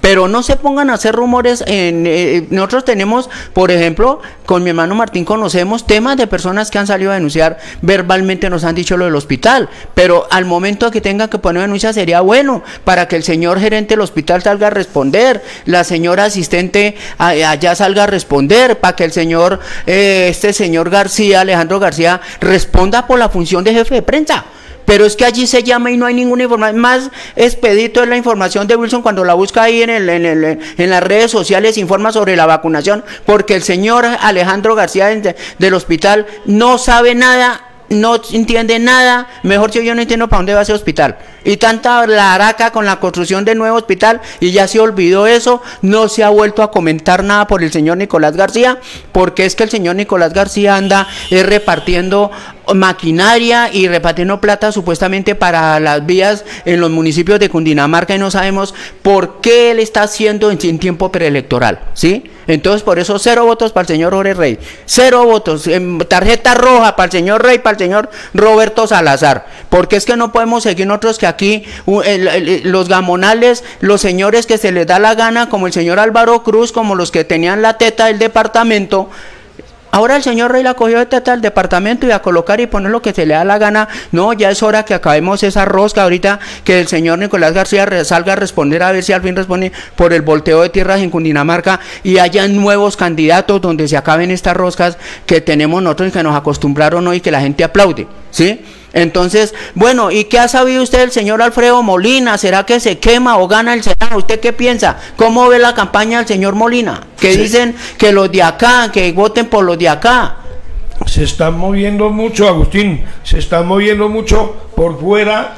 Speaker 2: pero no se pongan a hacer rumores. Nosotros tenemos, por ejemplo, con mi hermano Martín conocemos temas de personas que han salido a denunciar verbalmente, nos han dicho lo del hospital, pero al momento de que tengan que poner denuncia sería bueno para que el señor gerente del hospital salga a responder, la señora asistente allá salga a responder, para que el señor, este señor García, Alejandro García, responda por la función de jefe de prensa. Pero es que allí se llama y no hay ninguna información. Más expedito es la información de Wilson cuando la busca ahí en las redes sociales, informa sobre la vacunación, porque el señor Alejandro García del hospital no sabe nada, no entiende nada. Mejor si yo no entiendo para dónde va ese hospital. Y tanta laraca con la construcción del nuevo hospital y ya se olvidó eso, no se ha vuelto a comentar nada por el señor Nicolás García, porque es que el señor Nicolás García anda repartiendo maquinaria y repartiendo plata supuestamente para las vías en los municipios de Cundinamarca y no sabemos por qué él está haciendo en tiempo preelectoral, ¿sí? Entonces por eso 0 votos para el señor Jorge Rey, 0 votos, tarjeta roja para el señor Rey, para el señor Roberto Salazar, porque es que no podemos seguir nosotros que aquí los gamonales, los señores que se les da la gana, como el señor Álvaro Cruz, como los que tenían la teta del departamento. Ahora el señor Rey la cogió de teta del departamento y a colocar y poner lo que se le da la gana. No, ya es hora que acabemos esa rosca ahorita, que el señor Nicolás García salga a responder, a ver si al fin responde por el volteo de tierras en Cundinamarca y haya nuevos candidatos donde se acaben estas roscas que tenemos nosotros y que nos acostumbraron hoy, que la gente aplaude, ¿sí? Entonces, bueno, ¿y qué ha sabido usted del señor Alfredo Molina? ¿Será que se quema o gana el Senado? ¿Usted qué piensa? ¿Cómo ve la campaña del señor Molina? Que dicen que los de acá, que voten por los de acá.
Speaker 4: Se están moviendo mucho, Agustín, se están moviendo mucho por fuera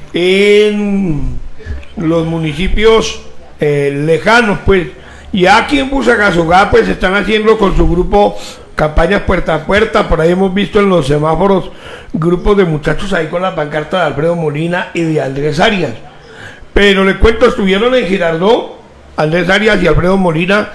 Speaker 4: en los municipios lejanos, pues. Y aquí en Fusagasugá, pues, están haciendo con su grupo campañas puerta a puerta. Por ahí hemos visto en los semáforos grupos de muchachos ahí con la pancarta de Alfredo Molina y de Andrés Arias. Pero le cuento, estuvieron en Girardot, Andrés Arias y Alfredo Molina,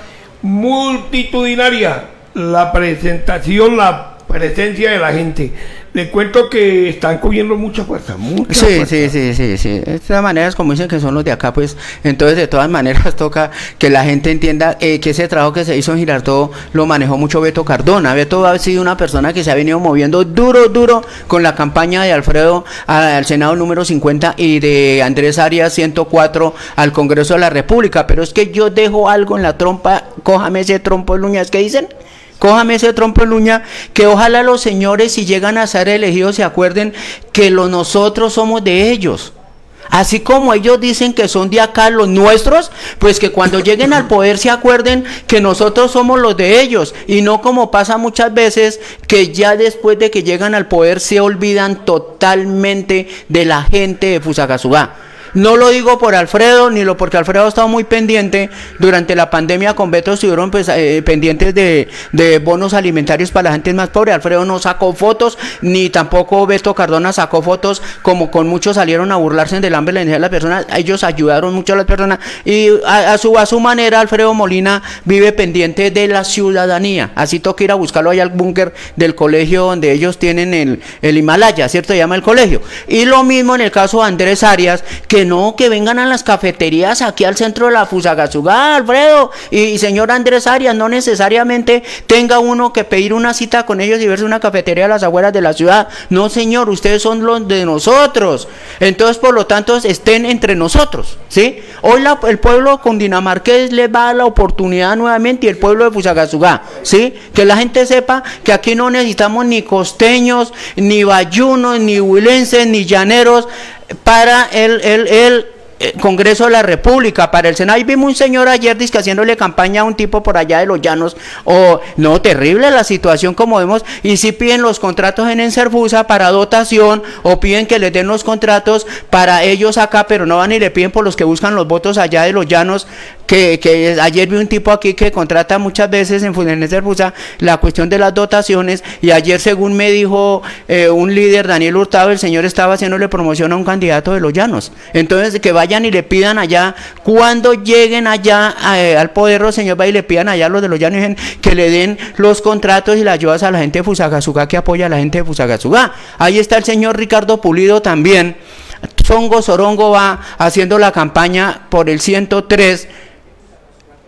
Speaker 4: multitudinaria la presentación, la presencia de la gente. Le cuento que están cogiendo mucha fuerza, mucha fuerza.
Speaker 2: Sí. De todas maneras, como dicen que son los de acá, pues, entonces de todas maneras toca que la gente entienda que ese trabajo que se hizo en Girardot lo manejó mucho Beto Cardona. Beto ha sido una persona que se ha venido moviendo duro con la campaña de Alfredo al Senado número 50 y de Andrés Arias 104 al Congreso de la República. Pero es que yo dejo algo en la trompa, cójame ese trompo de uñas, ¿qué dicen? Cójame ese trompo de uña, que ojalá los señores, si llegan a ser elegidos, se acuerden que nosotros somos de ellos. Así como ellos dicen que son de acá los nuestros, pues que cuando lleguen al poder se acuerden que nosotros somos los de ellos, y no como pasa muchas veces, que ya después de que llegan al poder se olvidan totalmente de la gente de Fusagasugá. No lo digo por Alfredo, ni porque Alfredo ha estado muy pendiente. Durante la pandemia con Beto estuvieron pues, pendientes de bonos alimentarios para la gente más pobre. Alfredo no sacó fotos, ni tampoco Beto Cardona sacó fotos, como con muchos salieron a burlarse del hambre y la necesidad de las personas. Ellos ayudaron mucho a las personas, y a su manera Alfredo Molina vive pendiente de la ciudadanía. Así toca ir a buscarlo allá al búnker del colegio donde ellos tienen el Himalaya, ¿cierto? Se llama el colegio. Y lo mismo en el caso de Andrés Arias, que no, que vengan a las cafeterías aquí al centro de la Fusagasugá, Alfredo y señor Andrés Arias, no necesariamente tenga uno que pedir una cita con ellos y verse una cafetería a las afueras de la ciudad. No, señor, ustedes son los de nosotros. Entonces, por lo tanto, estén entre nosotros, ¿sí? Hoy el pueblo cundinamarqués les va a dar la oportunidad nuevamente, y el pueblo de Fusagasugá, ¿sí? Que la gente sepa que aquí no necesitamos ni costeños, ni bayunos, ni huilenses, ni llaneros para el Congreso de la República, para el Senado. Ahí vimos un señor ayer que haciéndole campaña a un tipo por allá de los llanos. No, terrible la situación como vemos. Y si piden los contratos en Enserfusa para dotación, o piden que les den los contratos para ellos acá, pero no van y le piden por los que buscan los votos allá de los llanos. Que ayer vi un tipo aquí que contrata muchas veces en Enserfusa la cuestión de las dotaciones, y ayer, según me dijo un líder, Daniel Hurtado, el señor estaba haciéndole promoción a un candidato de los llanos. Entonces, que vayan y le pidan allá, cuando lleguen allá al poder, los señores vayan y le pidan allá a los de los llanos, que le den los contratos y las ayudas a la gente de Fusagasugá, que apoya a la gente de Fusagasugá. Ahí está el señor Ricardo Pulido también. Songo Sorongo va haciendo la campaña por el 103,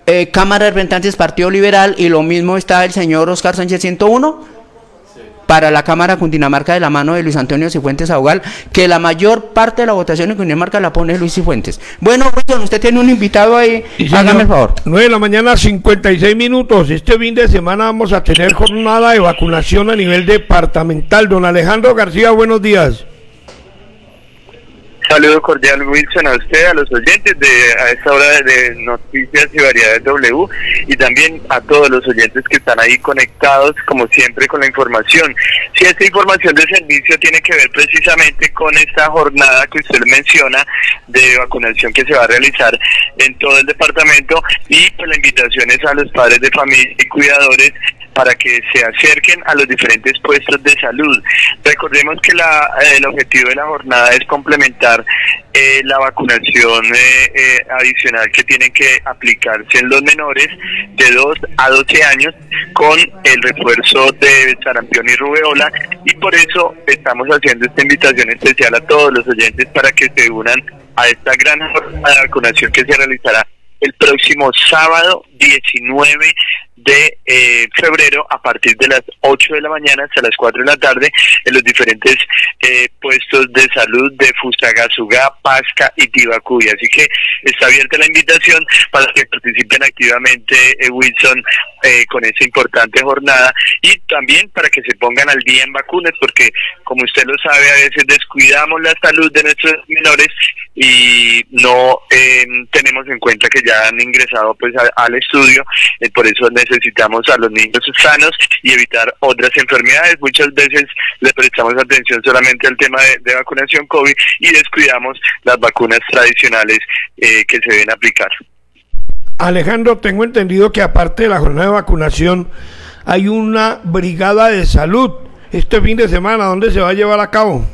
Speaker 2: Cámara de Representantes Partido Liberal, y lo mismo está el señor Oscar Sánchez 101 para la Cámara de Cundinamarca, de la mano de Luis Antonio Cifuentes Abogal, que la mayor parte de la votación en Cundinamarca la pone Luis Cifuentes. Bueno, Wilson, usted tiene un invitado ahí, sí, hágame el favor.
Speaker 4: 9 de la mañana, 56 minutos. Este fin de semana vamos a tener jornada de vacunación a nivel departamental. Don Alejandro García, buenos días.
Speaker 10: Saludo cordial, Wilson, a usted, a los oyentes a esta hora de Noticias y Variedades W, y también a todos los oyentes que están ahí conectados, como siempre, con la información. Si esta información de servicio tiene que ver precisamente con esta jornada que usted menciona de vacunación que se va a realizar en todo el departamento, y pues la invitación es a los padres de familia y cuidadores para que se acerquen a los diferentes puestos de salud. Recordemos que el objetivo de la jornada es complementar la vacunación adicional que tienen que aplicarse en los menores de 2 a 12 años con el refuerzo de sarampión y rubeola, y por eso estamos haciendo esta invitación especial a todos los oyentes para que se unan a esta gran jornada de vacunación que se realizará el próximo sábado 19 de febrero a partir de las 8 de la mañana hasta las 4 de la tarde en los diferentes puestos de salud de Fusagasugá, Pasca y Tibacuy. Así que está abierta la invitación para que participen activamente, Wilson, con esta importante jornada, y también para que se pongan al día en vacunas, porque como usted lo sabe, a veces descuidamos la salud de nuestros menores y no tenemos en cuenta que ya han ingresado pues al estudio, por eso necesitamos a los niños sanos y evitar otras enfermedades. Muchas veces le prestamos atención solamente al tema de vacunación COVID y descuidamos las vacunas tradicionales que se deben aplicar.
Speaker 4: Alejandro, tengo entendido que aparte de la jornada de vacunación hay una brigada de salud este fin de semana. ¿Dónde se va a llevar a cabo?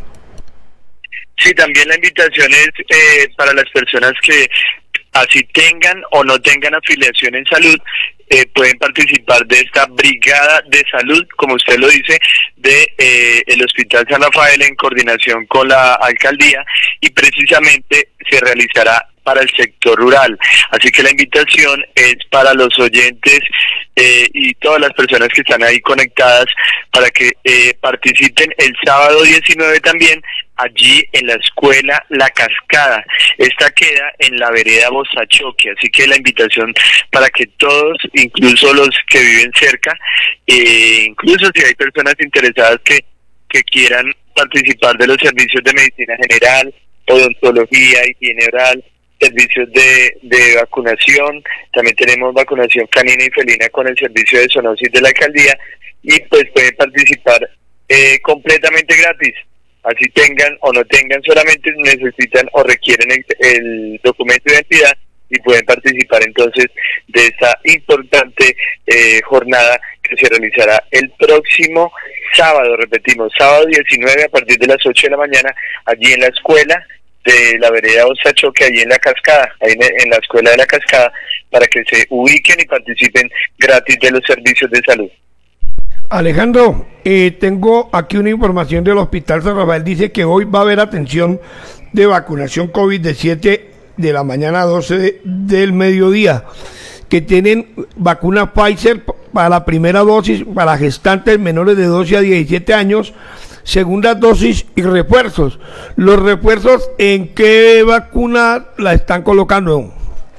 Speaker 10: Sí, también la invitación es para las personas que así tengan o no tengan afiliación en salud, pueden participar de esta brigada de salud, como usted lo dice, de el Hospital San Rafael en coordinación con la alcaldía, y precisamente se realizará para el sector rural. Así que la invitación es para los oyentes y todas las personas que están ahí conectadas para que participen el sábado 19 también allí en la escuela La Cascada. Esta queda en la vereda Bozachoque, así que la invitación para que todos, incluso los que viven cerca, incluso si hay personas interesadas que quieran participar de los servicios de medicina general, odontología, higiene oral, servicios de vacunación, también tenemos vacunación canina y felina con el servicio de zoonosis de la alcaldía, y pues pueden participar completamente gratis. Así tengan o no tengan, solamente necesitan o requieren el documento de identidad y pueden participar entonces de esta importante jornada que se realizará el próximo sábado, repetimos, sábado 19 a partir de las 8 de la mañana, allí en la escuela de la vereda Bozachoque, allí en La Cascada, ahí en la escuela de La Cascada, para que se ubiquen y participen gratis de los servicios de salud.
Speaker 4: Alejandro, tengo aquí una información del Hospital San Rafael. Dice que hoy va a haber atención de vacunación COVID de 7 de la mañana a 12 del mediodía, que tienen vacuna Pfizer para la primera dosis para gestantes menores de 12 a 17 años, segunda dosis y refuerzos. ¿Los refuerzos en qué vacuna la están colocando?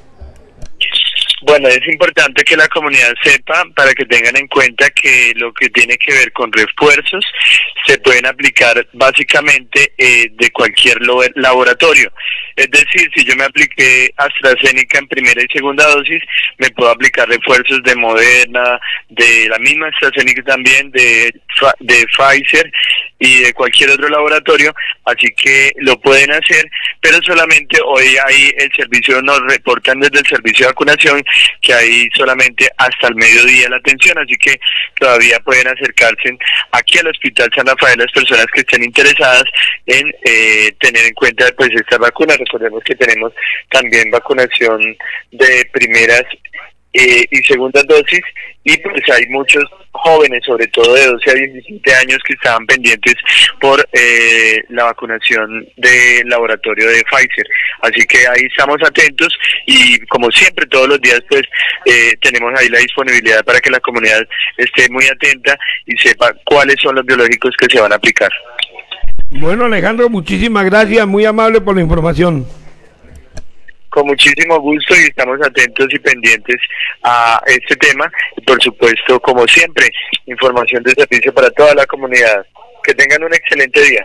Speaker 10: Bueno, es importante que la comunidad sepa, para que tengan en cuenta que lo que tiene que ver con refuerzos se pueden aplicar básicamente de cualquier laboratorio. Es decir, si yo me apliqué AstraZeneca en primera y segunda dosis, me puedo aplicar refuerzos de Moderna, de la misma AstraZeneca también, de Pfizer y de cualquier otro laboratorio, así que lo pueden hacer, pero solamente hoy ahí el servicio nos reportan desde el servicio de vacunación que hay solamente hasta el mediodía la atención, así que todavía pueden acercarse aquí al Hospital San Rafael las personas que estén interesadas en tener en cuenta pues estas vacunas. Recordemos que tenemos también vacunación de primeras y segundas dosis, y pues hay muchos jóvenes, sobre todo de 12 a 17 años, que estaban pendientes por la vacunación del laboratorio de Pfizer. Así que ahí estamos atentos y, como siempre, todos los días pues tenemos ahí la disponibilidad para que la comunidad esté muy atenta y sepa cuáles son los biológicos que se van a aplicar.
Speaker 4: Bueno, Alejandro, muchísimas gracias, muy amable por la información.
Speaker 10: Con muchísimo gusto, y estamos atentos y pendientes a este tema. Y por supuesto, como siempre, información de servicio para toda la comunidad. Que tengan un excelente día.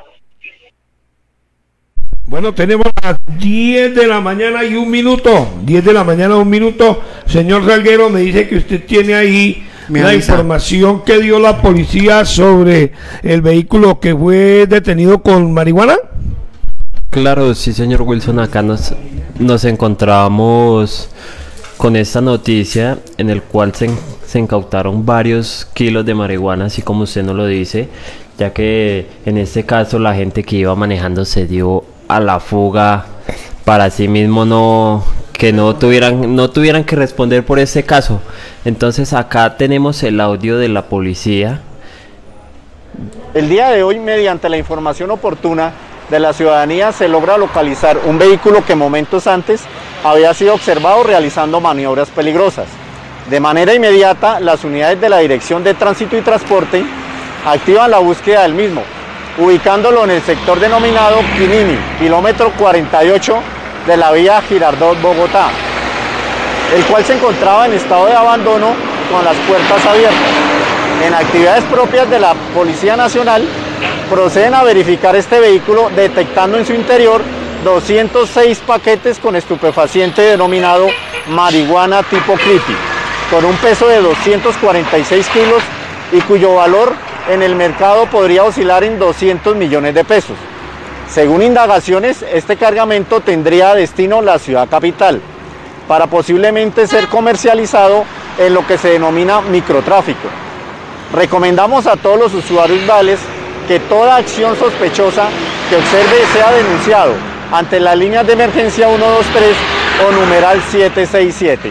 Speaker 4: Bueno, tenemos las 10 de la mañana y 1 minuto. 10 de la mañana, 1 minuto. Señor Salguero, me dice que usted tiene ahí la información que dio la policía sobre el vehículo que fue detenido con marihuana.
Speaker 3: Claro, sí, señor Wilson, acá nos encontramos con esta noticia en el cual se incautaron varios kilos de marihuana, así como usted nos lo dice, ya que en este caso la gente que iba manejando se dio a la fuga para sí mismo no tuvieran que responder por este caso. Entonces acá tenemos el audio de la policía.
Speaker 11: El día de hoy, mediante la información oportuna de la ciudadanía, se logra localizar un vehículo que momentos antes había sido observado realizando maniobras peligrosas. De manera inmediata, las unidades de la Dirección de Tránsito y Transporte activan la búsqueda del mismo, ubicándolo en el sector denominado Quinini, kilómetro 48 de la vía Girardot-Bogotá, el cual se encontraba en estado de abandono con las puertas abiertas. En actividades propias de la Policía Nacional, proceden a verificar este vehículo, detectando en su interior 206 paquetes con estupefaciente denominado marihuana tipo creepy, con un peso de 246 kilos y cuyo valor en el mercado podría oscilar en 200 millones de pesos. Según indagaciones, este cargamento tendría destino la ciudad capital, para posiblemente ser comercializado en lo que se denomina microtráfico. Recomendamos a todos los usuarios viales que toda acción sospechosa que observe sea denunciado ante las líneas de emergencia 123 o numeral 767.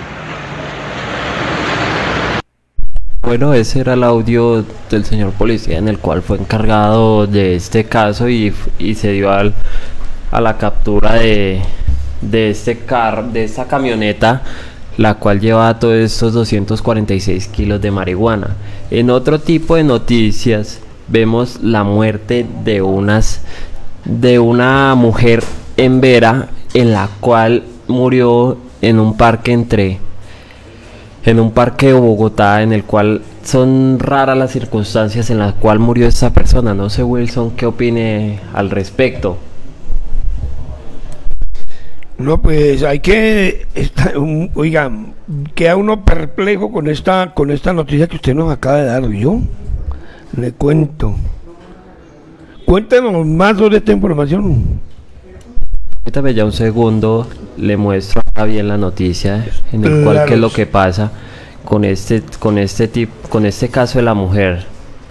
Speaker 3: Bueno, ese era el audio del señor policía en el cual fue encargado de este caso y se dio a la captura de esta camioneta, la cual lleva todos estos 246 kilos de marihuana. En otro tipo de noticias, vemos la muerte de una mujer en Vera, en la cual murió en un parque de Bogotá, en el cual son raras las circunstancias en las cuales murió esta persona. No sé, Wilson, qué opine al respecto.
Speaker 4: No, pues hay que oigan, queda uno perplejo con esta noticia que usted nos acaba de dar. Yo le cuento. Cuéntenos más sobre esta información.
Speaker 3: Permítame ya un segundo, le muestro acá bien la noticia en el cual qué es lo que pasa con este caso de la mujer.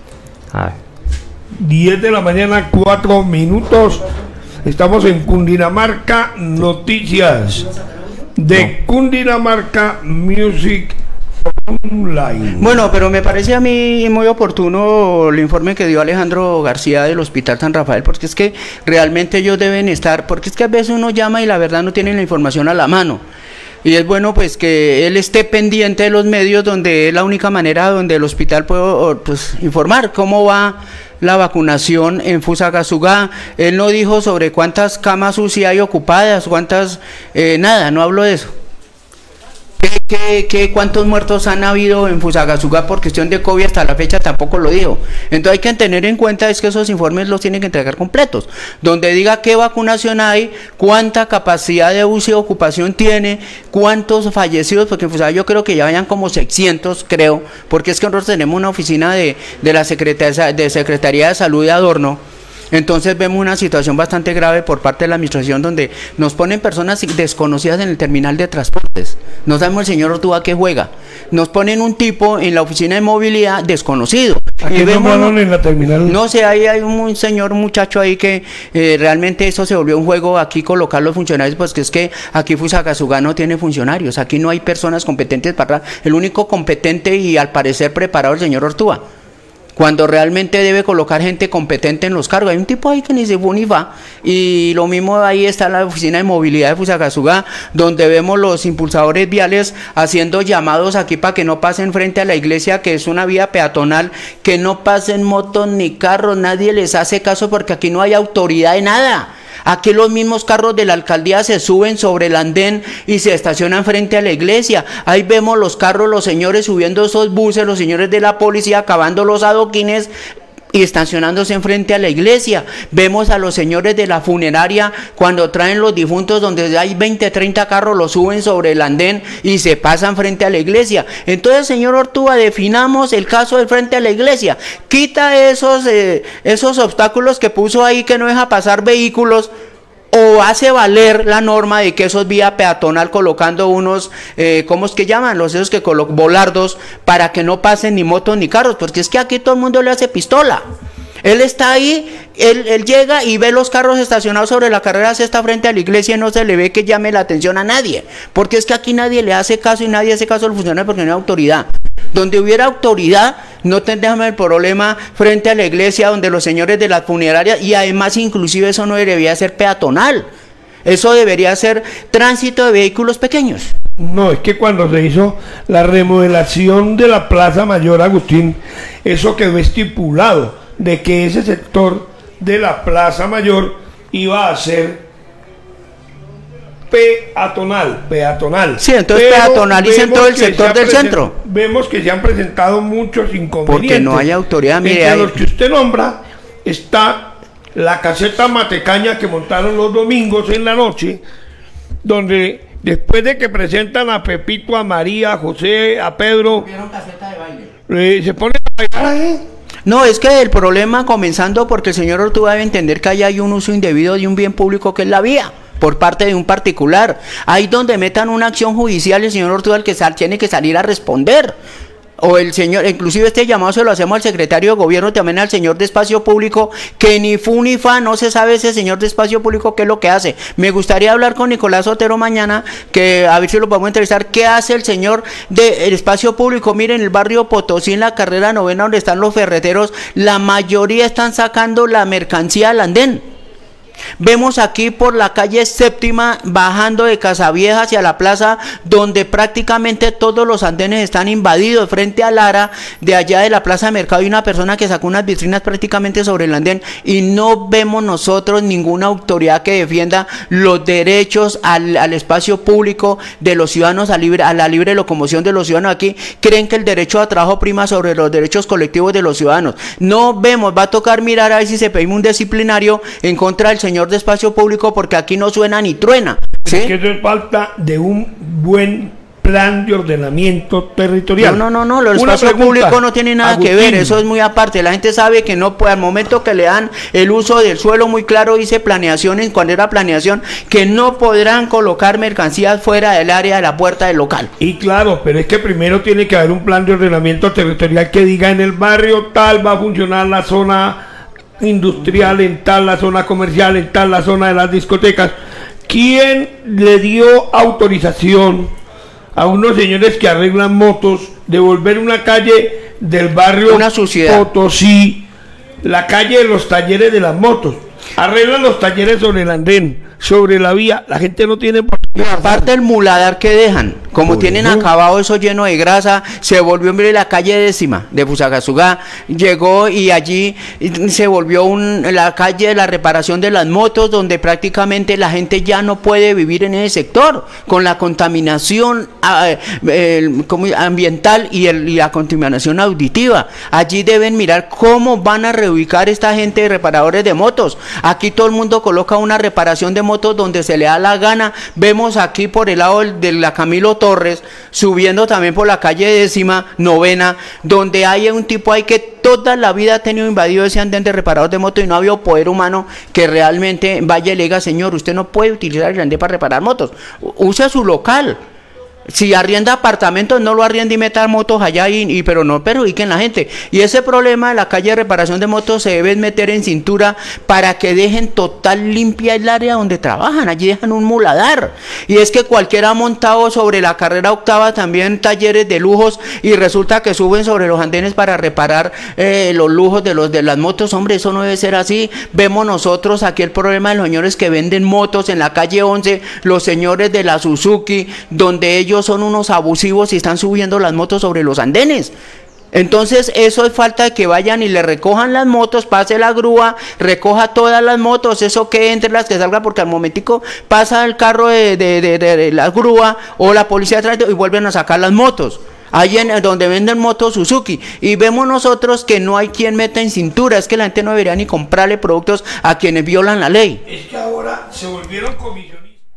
Speaker 4: 10 de la mañana, 4 minutos. Estamos en Cundinamarca Noticias de Cundinamarca Music Online.
Speaker 2: Bueno, pero me parece a mí muy oportuno el informe que dio Alejandro García del Hospital San Rafael, porque es que realmente ellos deben estar, porque es que a veces uno llama y la verdad no tienen la información a la mano. Y es bueno pues que él esté pendiente de los medios, donde es la única manera donde el hospital puede pues informar cómo va la vacunación en Fusagasugá. Él no dijo sobre cuántas camas UCI hay ocupadas, cuántas, nada, no habló de eso. ¿Cuántos muertos han habido en Fusagasugá por cuestión de COVID? Hasta la fecha tampoco lo dijo. Entonces hay que tener en cuenta es que esos informes los tienen que entregar completos, donde diga qué vacunación hay, cuánta capacidad de UCI ocupación tiene, cuántos fallecidos, porque en Fusagasugá yo creo que ya vayan como 600, creo, porque es que nosotros tenemos una oficina de la Secretaría de Salud de Adorno. Entonces vemos una situación bastante grave por parte de la administración, donde nos ponen personas desconocidas en el terminal de transportes. No sabemos el señor Ortúa qué juega. Nos ponen un tipo en la oficina de movilidad desconocido.
Speaker 4: ¿A
Speaker 2: y
Speaker 4: qué
Speaker 2: vemos,
Speaker 4: nombraron en la terminal?
Speaker 2: no sé, ahí hay un señor, un muchacho ahí que realmente eso se volvió un juego aquí colocar los funcionarios, pues que es que aquí Fusagasugá no tiene funcionarios, aquí no hay personas competentes para, el único competente y al parecer preparado el señor Ortúa, cuando realmente debe colocar gente competente en los cargos. Hay un tipo ahí que ni se fue ni va, y lo mismo ahí está la oficina de movilidad de Fusagasugá, donde vemos los impulsadores viales haciendo llamados aquí para que no pasen frente a la iglesia, que es una vía peatonal, que no pasen motos ni carros, nadie les hace caso porque aquí no hay autoridad de nada. Aquí los mismos carros de la alcaldía se suben sobre el andén y se estacionan frente a la iglesia. Ahí vemos los carros, los señores subiendo esos buses, los señores de la policía acabando los adoquines y estacionándose enfrente a la iglesia. Vemos a los señores de la funeraria cuando traen los difuntos, donde hay 20, 30 carros, los suben sobre el andén y se pasan frente a la iglesia. Entonces, señor Ortúa, definamos el caso del frente a la iglesia. Quita esos obstáculos que puso ahí que no deja pasar vehículos, o hace valer la norma de que eso es vía peatonal colocando unos, ¿cómo es que llaman? Esos que volardos para que no pasen ni motos ni carros, porque es que aquí todo el mundo le hace pistola. Él está ahí, él llega y ve los carros estacionados sobre la carrera sexta frente a la iglesia y no se le ve que llame la atención a nadie, porque es que aquí nadie le hace caso y nadie hace caso al funcionario porque no hay autoridad. Donde hubiera autoridad, no tendríamos el problema frente a la iglesia, donde los señores de las funerarias, y además inclusive eso no debería ser peatonal, eso debería ser tránsito de vehículos pequeños.
Speaker 4: No, es que cuando se hizo la remodelación de la Plaza Mayor, Agustín, eso quedó estipulado de que ese sector de la Plaza Mayor iba a ser peatonal.
Speaker 2: Sí, entonces peatonalicen todo el sector del centro.
Speaker 4: Vemos que se han presentado muchos inconvenientes.
Speaker 2: Porque no hay autoridad, mire.
Speaker 4: Entre los que usted nombra está la caseta Matecaña que montaron los domingos en la noche, donde después de que presentan a Pepito, a María, a José, a Pedro,
Speaker 2: caseta de baile.
Speaker 4: Se pone a bailar.
Speaker 2: No, es que el problema comenzando porque el señor Ortúa debe entender que ahí hay un uso indebido de un bien público que es la vía, por parte de un particular. Ahí donde metan una acción judicial, el señor Ortúa el que tiene que salir a responder. O el señor, inclusive este llamado se lo hacemos al secretario de gobierno, también al señor de espacio público, que ni fu ni fa, no se sabe ese señor de espacio público qué es lo que hace. Me gustaría hablar con Nicolás Otero mañana, que a ver si lo podemos entrevistar, qué hace el señor del espacio público. Miren, el barrio Potosí, en la carrera novena, donde están los ferreteros, la mayoría están sacando la mercancía al andén. Vemos aquí por la calle Séptima, bajando de Casavieja hacia la plaza, donde prácticamente todos los andenes están invadidos. Frente a Lara, de allá de la plaza de mercado, hay una persona que sacó unas vitrinas prácticamente sobre el andén, y no vemos nosotros ninguna autoridad que defienda los derechos al espacio público de los ciudadanos, a la libre locomoción de los ciudadanos. Aquí creen que el derecho a trabajo prima sobre los derechos colectivos de los ciudadanos. No vemos, va a tocar mirar a ver si se pedimos un disciplinario en contra del señor de espacio público, porque aquí no suena ni truena, ¿sí?
Speaker 4: Es que eso es falta de un buen plan de ordenamiento territorial.
Speaker 2: No, el espacio público no tiene nada que ver, eso es muy aparte. La gente sabe que no puede, al momento que le dan el uso del suelo, muy claro dice planeación, en cuando era planeación, que no podrán colocar mercancías fuera del área de la puerta del local.
Speaker 4: Y claro, pero es que primero tiene que haber un plan de ordenamiento territorial que diga en el barrio tal va a funcionar la zona industrial, en tal la zona comercial, en tal la zona de las discotecas. ¿Quién le dio autorización a unos señores que arreglan motos de volver una calle del barrio Potosí, la calle de los talleres de las motos? Arreglan los talleres sobre el andén, sobre la vía, la gente no tiene por qué.
Speaker 2: Aparte el muladar que dejan, como tienen acabado eso lleno de grasa, se volvió, mire, la calle décima de Fusagasugá, llegó y allí se volvió la calle de la reparación de las motos, donde prácticamente la gente ya no puede vivir en ese sector, con la contaminación ambiental y la contaminación auditiva. Allí deben mirar cómo van a reubicar esta gente de reparadores de motos. Aquí todo el mundo coloca una reparación de motos donde se le da la gana. Vemos aquí por el lado de la Camilo Torres, subiendo también por la calle décima, novena, donde hay un tipo ahí que toda la vida ha tenido invadido ese andén de reparador de motos y no ha habido poder humano que realmente vaya y le diga: señor, usted no puede utilizar el andén para reparar motos, use su local. Si arrienda apartamentos, no lo arrienda y meta motos allá, pero no perjudiquen la gente. Y ese problema de la calle de reparación de motos se debe meter en cintura para que dejen total limpia el área donde trabajan. Allí dejan un muladar. Y es que cualquiera ha montado sobre la carrera octava también talleres de lujos y resulta que suben sobre los andenes para reparar los lujos de las motos. Hombre, eso no debe ser así. Vemos nosotros aquí el problema de los señores que venden motos en la calle 11, los señores de la Suzuki, donde ellos son unos abusivos y están subiendo las motos sobre los andenes. Entonces eso es falta de que vayan y le recojan las motos, pase la grúa, recoja todas las motos, eso que entre las que salga, porque al momentico pasa el carro de la grúa o la policía de tránsito y vuelven a sacar las motos. Ahí en donde venden motos Suzuki, y vemos nosotros que no hay quien meta en cintura. Es que la gente no debería ni comprarle productos a quienes violan la ley.
Speaker 4: Es que ahora se volvieron comisionistas.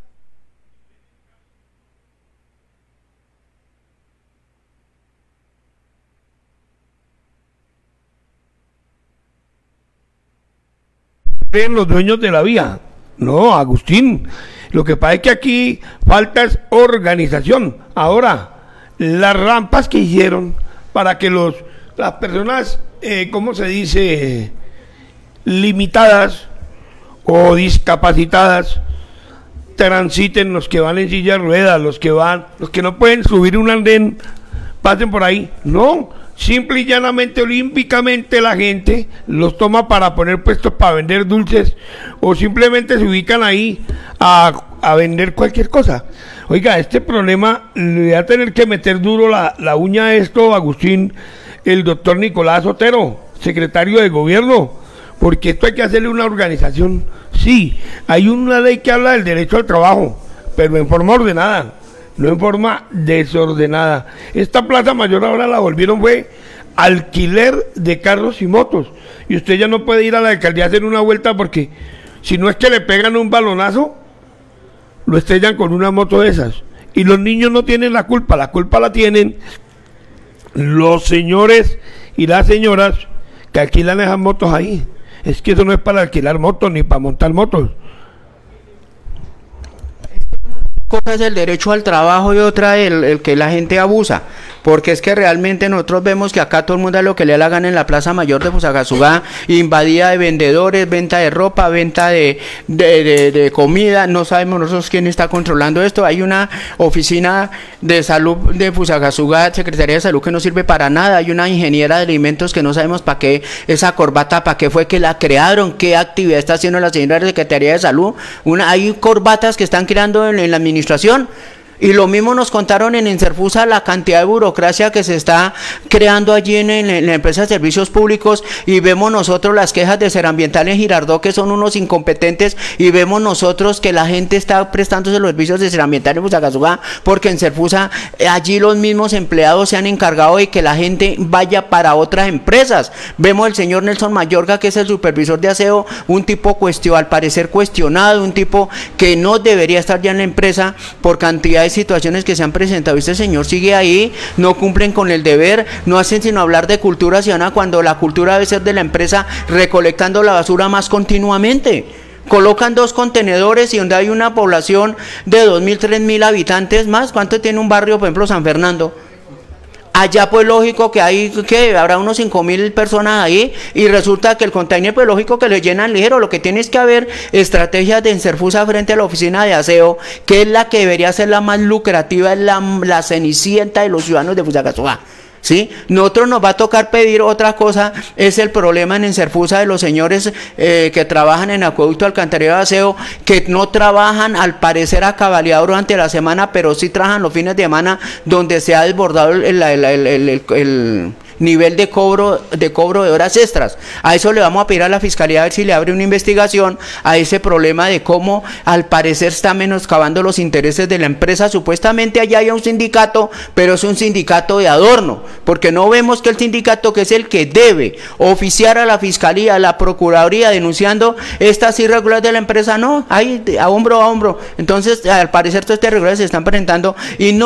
Speaker 4: Los dueños de la vía. No, Agustín, lo que pasa es que aquí falta es organización. Ahora, las rampas que hicieron para que las personas, ¿cómo se dice?, limitadas o discapacitadas transiten, los que van en silla de ruedas, los que no pueden subir un andén, pasen por ahí. No, simple y llanamente, olímpicamente la gente los toma para poner puestos para vender dulces, o simplemente se ubican ahí a vender cualquier cosa. Oiga, este problema le va a tener que meter duro la uña a esto, Agustín, el doctor Nicolás Otero, secretario de gobierno, porque esto hay que hacerle una organización. Sí, hay una ley que habla del derecho al trabajo, pero en forma ordenada, no en forma desordenada. Esta Plaza Mayor ahora la volvieron fue alquiler de carros y motos, y usted ya no puede ir a la alcaldía a hacer una vuelta, porque si no es que le pegan un balonazo, lo estrellan con una moto de esas. Y los niños no tienen la culpa la tienen los señores y las señoras que alquilan esas motos ahí. Es que eso no es para alquilar motos ni para montar motos.
Speaker 2: Cosa es el derecho al trabajo y otra el que la gente abusa, porque es que realmente nosotros vemos que acá todo el mundo es lo que le da la gana en la Plaza Mayor de Fusagasugá, invadida de vendedores, venta de ropa, venta de comida. No sabemos nosotros quién está controlando esto. Hay una oficina de salud de Fusagasugá, Secretaría de Salud, que no sirve para nada. Hay una ingeniera de alimentos que no sabemos para qué esa corbata, para qué fue que la crearon, qué actividad está haciendo la señora de Secretaría de Salud. Hay corbatas que están creando en la administración. Y lo mismo nos contaron en Inserfusa, la cantidad de burocracia que se está creando allí en la empresa de servicios públicos, y vemos nosotros las quejas de Serambiental en Girardot, que son unos incompetentes, y vemos nosotros que la gente está prestándose los servicios de Serambiental en Fusagasugá, porque en Inserfusa allí los mismos empleados se han encargado de que la gente vaya para otras empresas. Vemos el señor Nelson Mayorga, que es el supervisor de aseo, un tipo al parecer cuestionado, un tipo que no debería estar ya en la empresa por cantidad de situaciones que se han presentado. Este señor sigue ahí, no cumplen con el deber, no hacen sino hablar de cultura ciudadana, cuando la cultura debe ser de la empresa, recolectando la basura más continuamente. Colocan 2 contenedores y donde hay una población de 2.000, 3.000 habitantes más. ¿Cuánto tiene un barrio, por ejemplo, San Fernando? Allá pues lógico que habrá unos 5.000 personas ahí, y resulta que el container pues lógico que le llenan ligero. Lo que tiene es que haber estrategias de Inserfusa frente a la oficina de aseo, que es la que debería ser la más lucrativa, es la cenicienta de los ciudadanos de Fusagasugá. ¿Sí? Nosotros nos va a tocar pedir otra cosa, es el problema en Inserfusa de los señores que trabajan en acueducto, alcantarillado, aseo, que no trabajan al parecer a cabalidad durante la semana, pero sí trabajan los fines de semana, donde se ha desbordado el nivel de cobro de horas extras. A eso le vamos a pedir a la Fiscalía a ver si le abre una investigación a ese problema de cómo al parecer está menoscabando los intereses de la empresa. Supuestamente allá hay un sindicato, pero es un sindicato de adorno, porque no vemos que el sindicato, que es el que debe oficiar a la Fiscalía, a la Procuraduría, denunciando estas irregularidades de la empresa, no, ahí a hombro a hombro. Entonces al parecer todas estas irregularidades se están presentando y no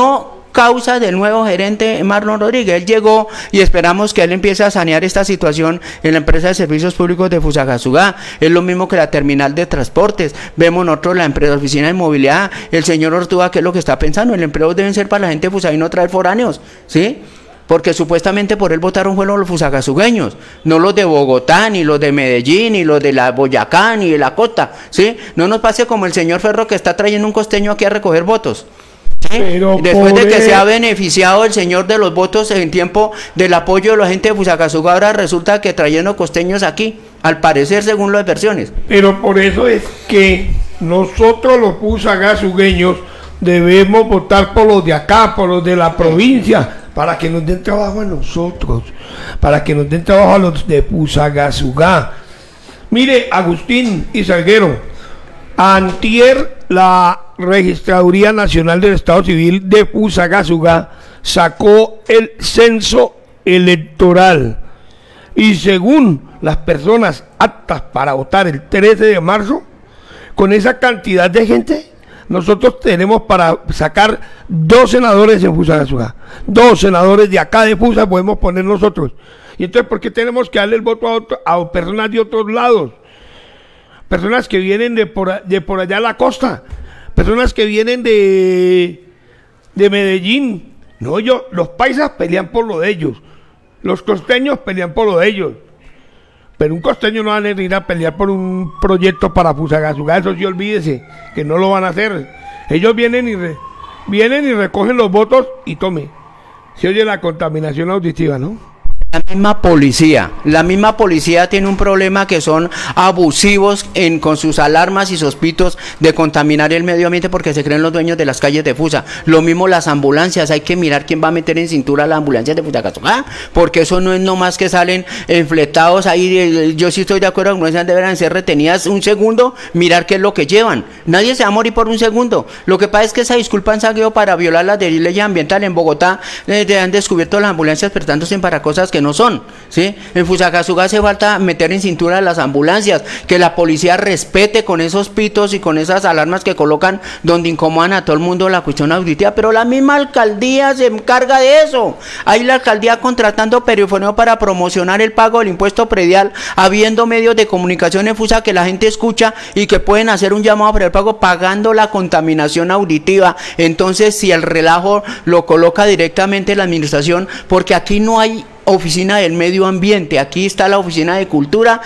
Speaker 2: causa del nuevo gerente Marlon Rodríguez. Él llegó y esperamos que él empiece a sanear esta situación en la empresa de servicios públicos de Fusagasugá. Es lo mismo que la terminal de transportes. Vemos nosotros la empresa, oficina de movilidad. El señor Ortúa, ¿qué es lo que está pensando? El empleo deben ser para la gente de Fusagasugá y no traer foráneos, ¿sí? Porque supuestamente por él votaron fueron los fusagasugueños, no los de Bogotá, ni los de Medellín, ni los de la Boyacá, ni de la costa, ¿sí? No nos pase como el señor Ferro que está trayendo un costeño aquí a recoger votos. ¿Sí? Después de que se ha beneficiado el señor de los votos en tiempo del apoyo de la gente de Fusagasugá, ahora resulta que trayendo costeños aquí, al parecer según las versiones.
Speaker 4: Pero por eso es que nosotros los fusagasugueños debemos votar por los de acá, por los de la provincia, para que nos den trabajo a nosotros, para que nos den trabajo a los de Fusagasugá. Mire, Agustín y Salguero, antier la Registraduría Nacional del Estado Civil de Fusagasugá sacó el censo electoral y según las personas aptas para votar el 13 de marzo, con esa cantidad de gente, nosotros tenemos para sacar 2 senadores en Fusagasugá. 2 senadores de acá de Fusa podemos poner nosotros. Y entonces, ¿por qué tenemos que darle el voto a personas de otros lados? Personas que vienen de por allá a la costa. Personas que vienen de Medellín. No, los paisas pelean por lo de ellos. Los costeños pelean por lo de ellos. Pero un costeño no va a ir a pelear por un proyecto para Fusagasugá, eso sí, olvídese, que no lo van a hacer. Ellos vienen y recogen los votos y tome. Se oye la contaminación auditiva, ¿no?
Speaker 2: La misma policía tiene un problema que son abusivos con sus alarmas y sus pitos de contaminar el medio ambiente porque se creen los dueños de las calles de Fusa. Lo mismo las ambulancias, hay que mirar quién va a meter en cintura las ambulancias de Fusagasugá, porque eso no es nomás que salen enfletados ahí. Yo sí estoy de acuerdo, no deberán ser retenidas un segundo, mirar qué es lo que llevan. Nadie se va a morir por un segundo. Lo que pasa es que esa disculpa han salido para violar las leyes ambientales. En Bogotá han descubierto las ambulancias prestándose para cosas que no son, ¿sí? En Fusagasugá hace falta meter en cintura las ambulancias, que la policía respete con esos pitos y con esas alarmas que colocan donde incomodan a todo el mundo la cuestión auditiva, pero la misma alcaldía se encarga de eso. Ahí la alcaldía contratando perifoneo para promocionar el pago del impuesto predial, habiendo medios de comunicación en Fusa que la gente escucha y que pueden hacer un llamado para el pago pagando la contaminación auditiva. Entonces, si el relajo lo coloca directamente la administración, porque aquí no hay oficina del medio ambiente, aquí está la oficina de cultura,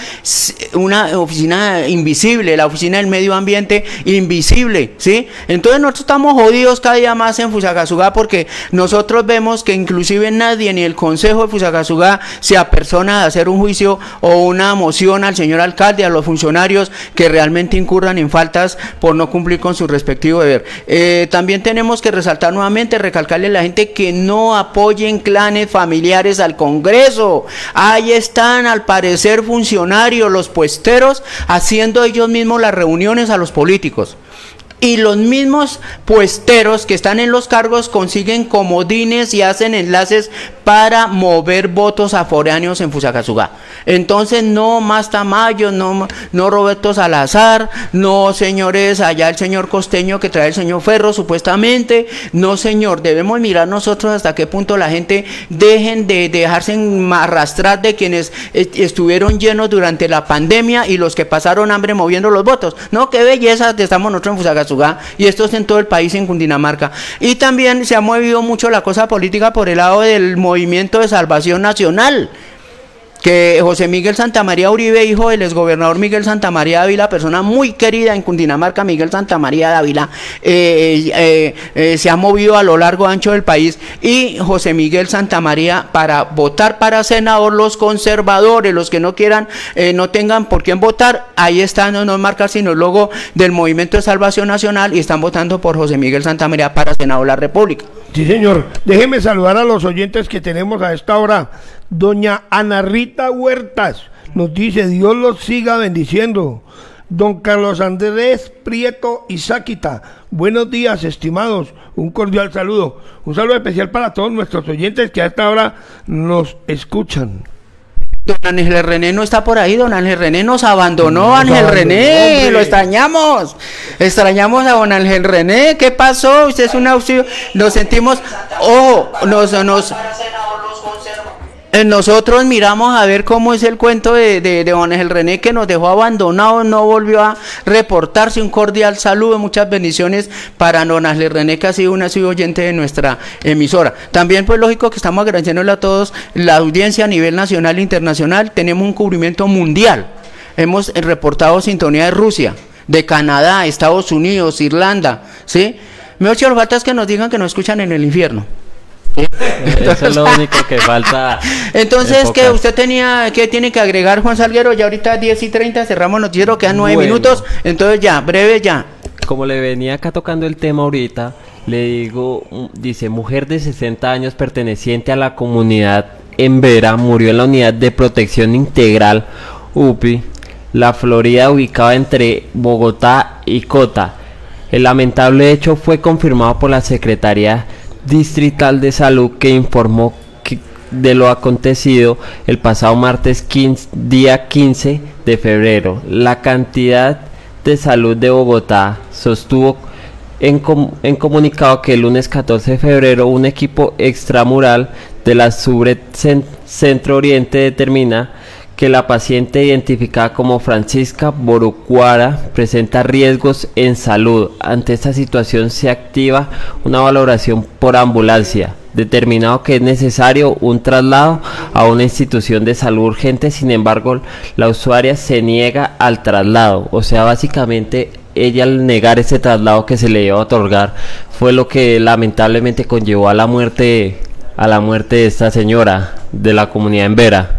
Speaker 2: una oficina invisible, la oficina del medio ambiente invisible, ¿sí? Entonces nosotros estamos jodidos cada día más en Fusagasugá porque nosotros vemos que inclusive nadie, ni el consejo de Fusagasugá se apersona a hacer un juicio o una moción al señor alcalde, a los funcionarios que realmente incurran en faltas por no cumplir con su respectivo deber. También tenemos que resaltar nuevamente, recalcarle a la gente que no apoyen clanes familiares al Congreso. Ahí están al parecer funcionarios, los puesteros, haciendo ellos mismos las reuniones a los políticos. Y los mismos puesteros que están en los cargos consiguen comodines y hacen enlaces para mover votos a foráneos en Fusagasugá. Entonces no más Tamayo, no Roberto Salazar, no señores, allá el señor costeño que trae el señor Ferro supuestamente, no señor, debemos mirar nosotros hasta qué punto la gente dejen de dejarse arrastrar de quienes estuvieron llenos durante la pandemia y los que pasaron hambre moviendo los votos. No, qué belleza estamos nosotros en Fusagasugá. Y esto es en todo el país, en Cundinamarca. Y también se ha movido mucho la cosa política por el lado del Movimiento de Salvación Nacional, que José Miguel Santamaría Uribe, hijo del exgobernador Miguel Santamaría Dávila, persona muy querida en Cundinamarca, Miguel Santamaría Dávila, se ha movido a lo largo y ancho del país, y José Miguel Santamaría para votar para senador, los conservadores, los que no quieran, no tengan por quién votar, ahí están, no marca sino el logo del Movimiento de Salvación Nacional y están votando por José Miguel Santamaría para senador de la República.
Speaker 4: Sí, señor. Déjeme saludar a los oyentes que tenemos a esta hora. Doña Ana Rita Huertas nos dice: Dios los siga bendiciendo. Don Carlos Andrés Prieto Izáquita, buenos días, estimados, un cordial saludo. Un saludo especial para todos nuestros oyentes que a esta hora nos escuchan.
Speaker 2: Don Ángel René no está por ahí, don Ángel René nos abandonó, Ángel René, hombre. Lo extrañamos a don Ángel René, ¿qué pasó? Usted es un auxilio, nos sentimos, nosotros miramos a ver cómo es el cuento de don Ángel René, que nos dejó abandonados, no volvió a reportarse. Un cordial saludo, muchas bendiciones para don Ángel René, que ha sido oyente de nuestra emisora. También pues lógico que estamos agradeciéndole a todos la audiencia a nivel nacional e internacional. Tenemos un cubrimiento mundial, hemos reportado sintonía de Rusia, de Canadá, Estados Unidos, Irlanda, ¿sí? Me ocho falta es que nos digan que nos escuchan en el infierno.
Speaker 3: Eso es lo único que falta.
Speaker 2: Entonces, ¿qué usted tiene que agregar, Juan Salguero? Ya ahorita 10:30 cerramos noticiero, quedan 9 minutos, entonces ya, breve ya.
Speaker 3: Como le venía acá tocando el tema ahorita, le digo, dice, mujer de 60 años perteneciente a la comunidad en Vera murió en la unidad de protección integral UPI, La Florida, ubicada entre Bogotá y Cota. El lamentable hecho fue confirmado por la Secretaría Distrital de Salud, que informó de lo acontecido el pasado martes día 15 de febrero. La cantidad de salud de Bogotá sostuvo en comunicado que el lunes 14 de febrero un equipo extramural de la Subred Centro Oriente determina que la paciente identificada como Francisca Borucuara presenta riesgos en salud. Ante esta situación se activa una valoración por ambulancia, determinado que es necesario un traslado a una institución de salud urgente. Sin embargo, la usuaria se niega al traslado, o sea, básicamente ella, al negar ese traslado que se le iba a otorgar, fue lo que lamentablemente conllevó a la muerte de esta señora de la comunidad en Vera.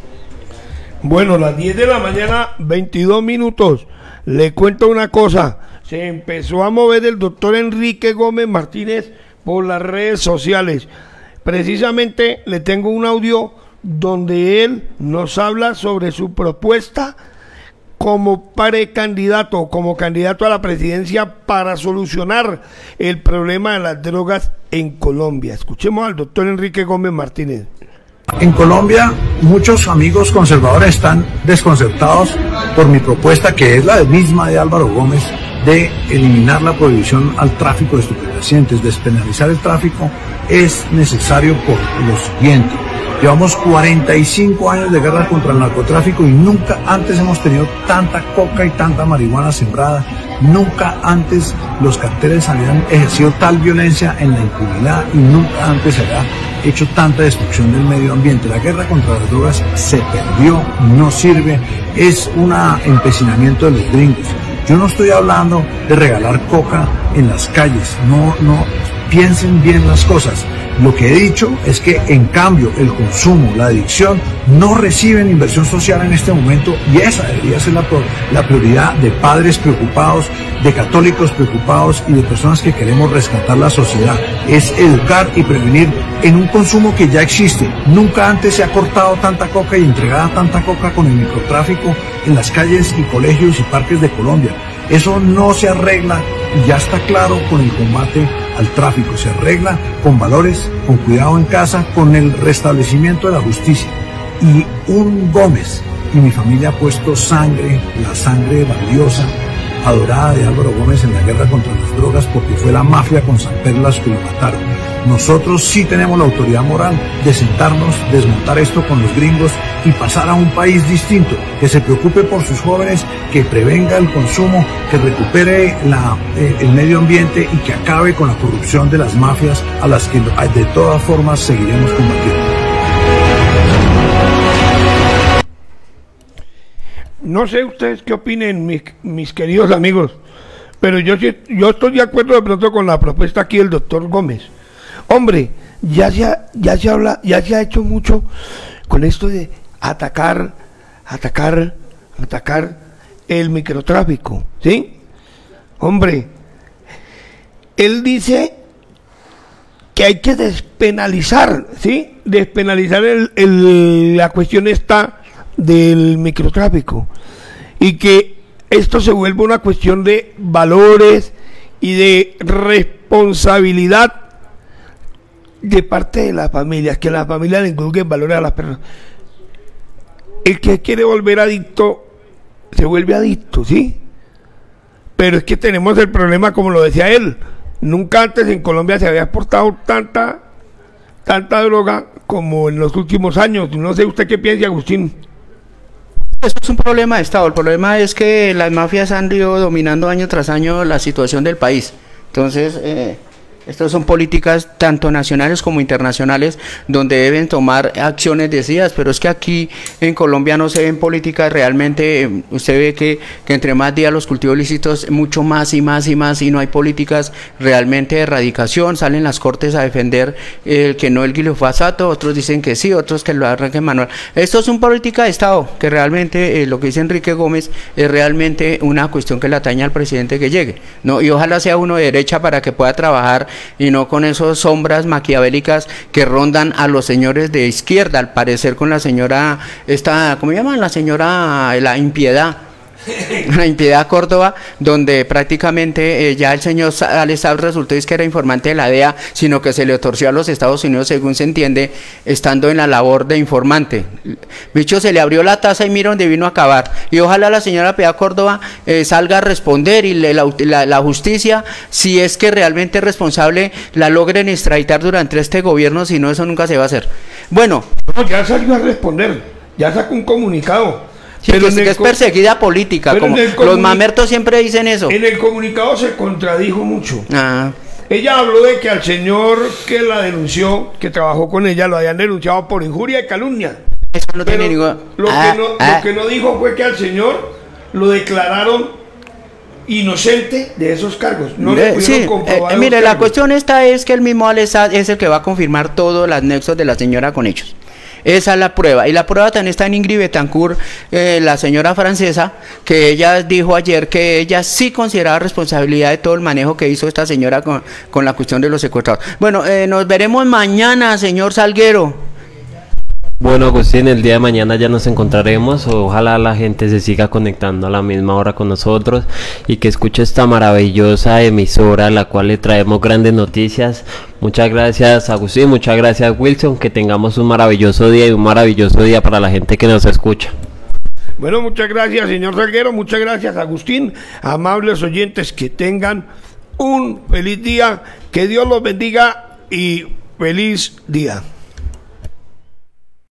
Speaker 4: Bueno, las 10 de la mañana, 22 minutos. Le cuento una cosa. Se empezó a mover el doctor Enrique Gómez Martínez por las redes sociales. Precisamente le tengo un audio donde él nos habla sobre su propuesta como precandidato, como candidato a la presidencia para solucionar el problema de las drogas en Colombia. Escuchemos al doctor Enrique Gómez Martínez.
Speaker 12: En Colombia, muchos amigos conservadores están desconcertados por mi propuesta, que es la misma de Álvaro Gómez, de eliminar la prohibición al tráfico de estupefacientes. Despenalizar el tráfico es necesario por lo siguiente: llevamos 45 años de guerra contra el narcotráfico y nunca antes hemos tenido tanta coca y tanta marihuana sembrada. Nunca antes los carteles habían ejercido tal violencia en la impunidad y nunca antes se había hecho tanta destrucción del medio ambiente. La guerra contra las drogas se perdió, no sirve, es un empecinamiento de los gringos. Yo no estoy hablando de regalar coca en las calles, no, piensen bien las cosas. Lo que he dicho es que en cambio el consumo, la adicción no reciben inversión social en este momento, y esa debería ser la prioridad de padres preocupados, de católicos preocupados y de personas que queremos rescatar la sociedad. Es educar y prevenir en un consumo que ya existe. Nunca antes se ha cortado tanta coca y entregada tanta coca con el microtráfico en las calles y colegios y parques de Colombia. Eso no se arregla, y ya está claro, con el combate al tráfico. Se arregla con valores, con cuidado en casa, con el restablecimiento de la justicia. Y un Gómez y mi familia ha puesto sangre, la sangre valiosa, adorada de Álvaro Gómez en la guerra contra las drogas, porque fue la mafia con San Pedro las que lo mataron. Nosotros sí tenemos la autoridad moral de sentarnos, desmontar esto con los gringos y pasar a un país distinto, que se preocupe por sus jóvenes, que prevenga el consumo, que recupere el medio ambiente y que acabe con la corrupción de las mafias, a las que de todas formas seguiremos combatiendo.
Speaker 4: No sé ustedes qué opinen, mis queridos amigos, pero yo estoy de acuerdo de pronto con la propuesta aquí del doctor Gómez. Hombre, ya se ha hecho mucho con esto de atacar el microtráfico, ¿sí? Hombre, él dice que hay que despenalizar, ¿sí? Despenalizar la cuestión esta del microtráfico, y que esto se vuelva una cuestión de valores y de responsabilidad de parte de las familias, que las familias le inculquen valores a las personas. el que quiere volver adicto se vuelve adicto, ¿sí? Pero es que tenemos el problema, como lo decía él, nunca antes en Colombia se había exportado tanta droga como en los últimos años. No sé usted qué piensa, Agustín.
Speaker 2: Eso es un problema de Estado. El problema es que las mafias han ido dominando año tras año la situación del país. Entonces, estas son políticas tanto nacionales como internacionales donde deben tomar acciones decididas, pero es que aquí en Colombia no se ven políticas realmente. Usted ve que entre más días los cultivos ilícitos, mucho más y más y más, y no hay políticas realmente de erradicación. Salen las cortes a defender que no el glifosato, otros dicen que sí, otros que lo arranquen manual. Esto es una política de Estado que realmente lo que dice Enrique Gómez es realmente una cuestión que le atañe al presidente que llegue, ¿no? Y ojalá sea uno de derecha para que pueda trabajar y no con esas sombras maquiavélicas que rondan a los señores de izquierda, al parecer con la señora, ¿cómo llaman? La señora, la Impiedad. La Impiedad Córdoba, donde prácticamente ya el señor Alex Saab resultó que era informante de la DEA, sino que se le otorció a los Estados Unidos, según se entiende, estando en la labor de informante. Bicho, se le abrió la taza y mira dónde vino a acabar. Y ojalá la señora Piedad Córdoba salga a responder y la justicia, si es que realmente es responsable, la logren extraditar durante este gobierno, si no, eso nunca se va a hacer. Bueno. No,
Speaker 4: ya salió a responder, ya sacó un comunicado.
Speaker 2: Sí, pero que es perseguida política, como los mamertos siempre dicen eso.
Speaker 4: En el comunicado se contradijo mucho. Ella habló de que al señor que la denunció, que trabajó con ella, lo habían denunciado por injuria y calumnia.
Speaker 2: Eso no tiene ningún...
Speaker 4: Lo que no dijo fue que al señor lo declararon inocente de esos cargos. No le pudieron comprobar
Speaker 2: mire, la cuestión esta es que el mismo Alex Saab es el que va a confirmar todos los nexos de la señora con ellos. Esa es la prueba, y la prueba también está en Ingrid Betancourt, la señora francesa, que ella dijo ayer que ella sí consideraba responsabilidad de todo el manejo que hizo esta señora con la cuestión de los secuestrados. Bueno, nos veremos mañana, señor Salguero.
Speaker 3: Bueno, Agustín, el día de mañana ya nos encontraremos. Ojalá la gente se siga conectando a la misma hora con nosotros y que escuche esta maravillosa emisora a la cual le traemos grandes noticias. Muchas gracias, Agustín, muchas gracias, Wilson, que tengamos un maravilloso día y un maravilloso día para la gente que nos escucha.
Speaker 4: Bueno, muchas gracias, señor Salguero, muchas gracias, Agustín. Amables oyentes, que tengan un feliz día, que Dios los bendiga y feliz día.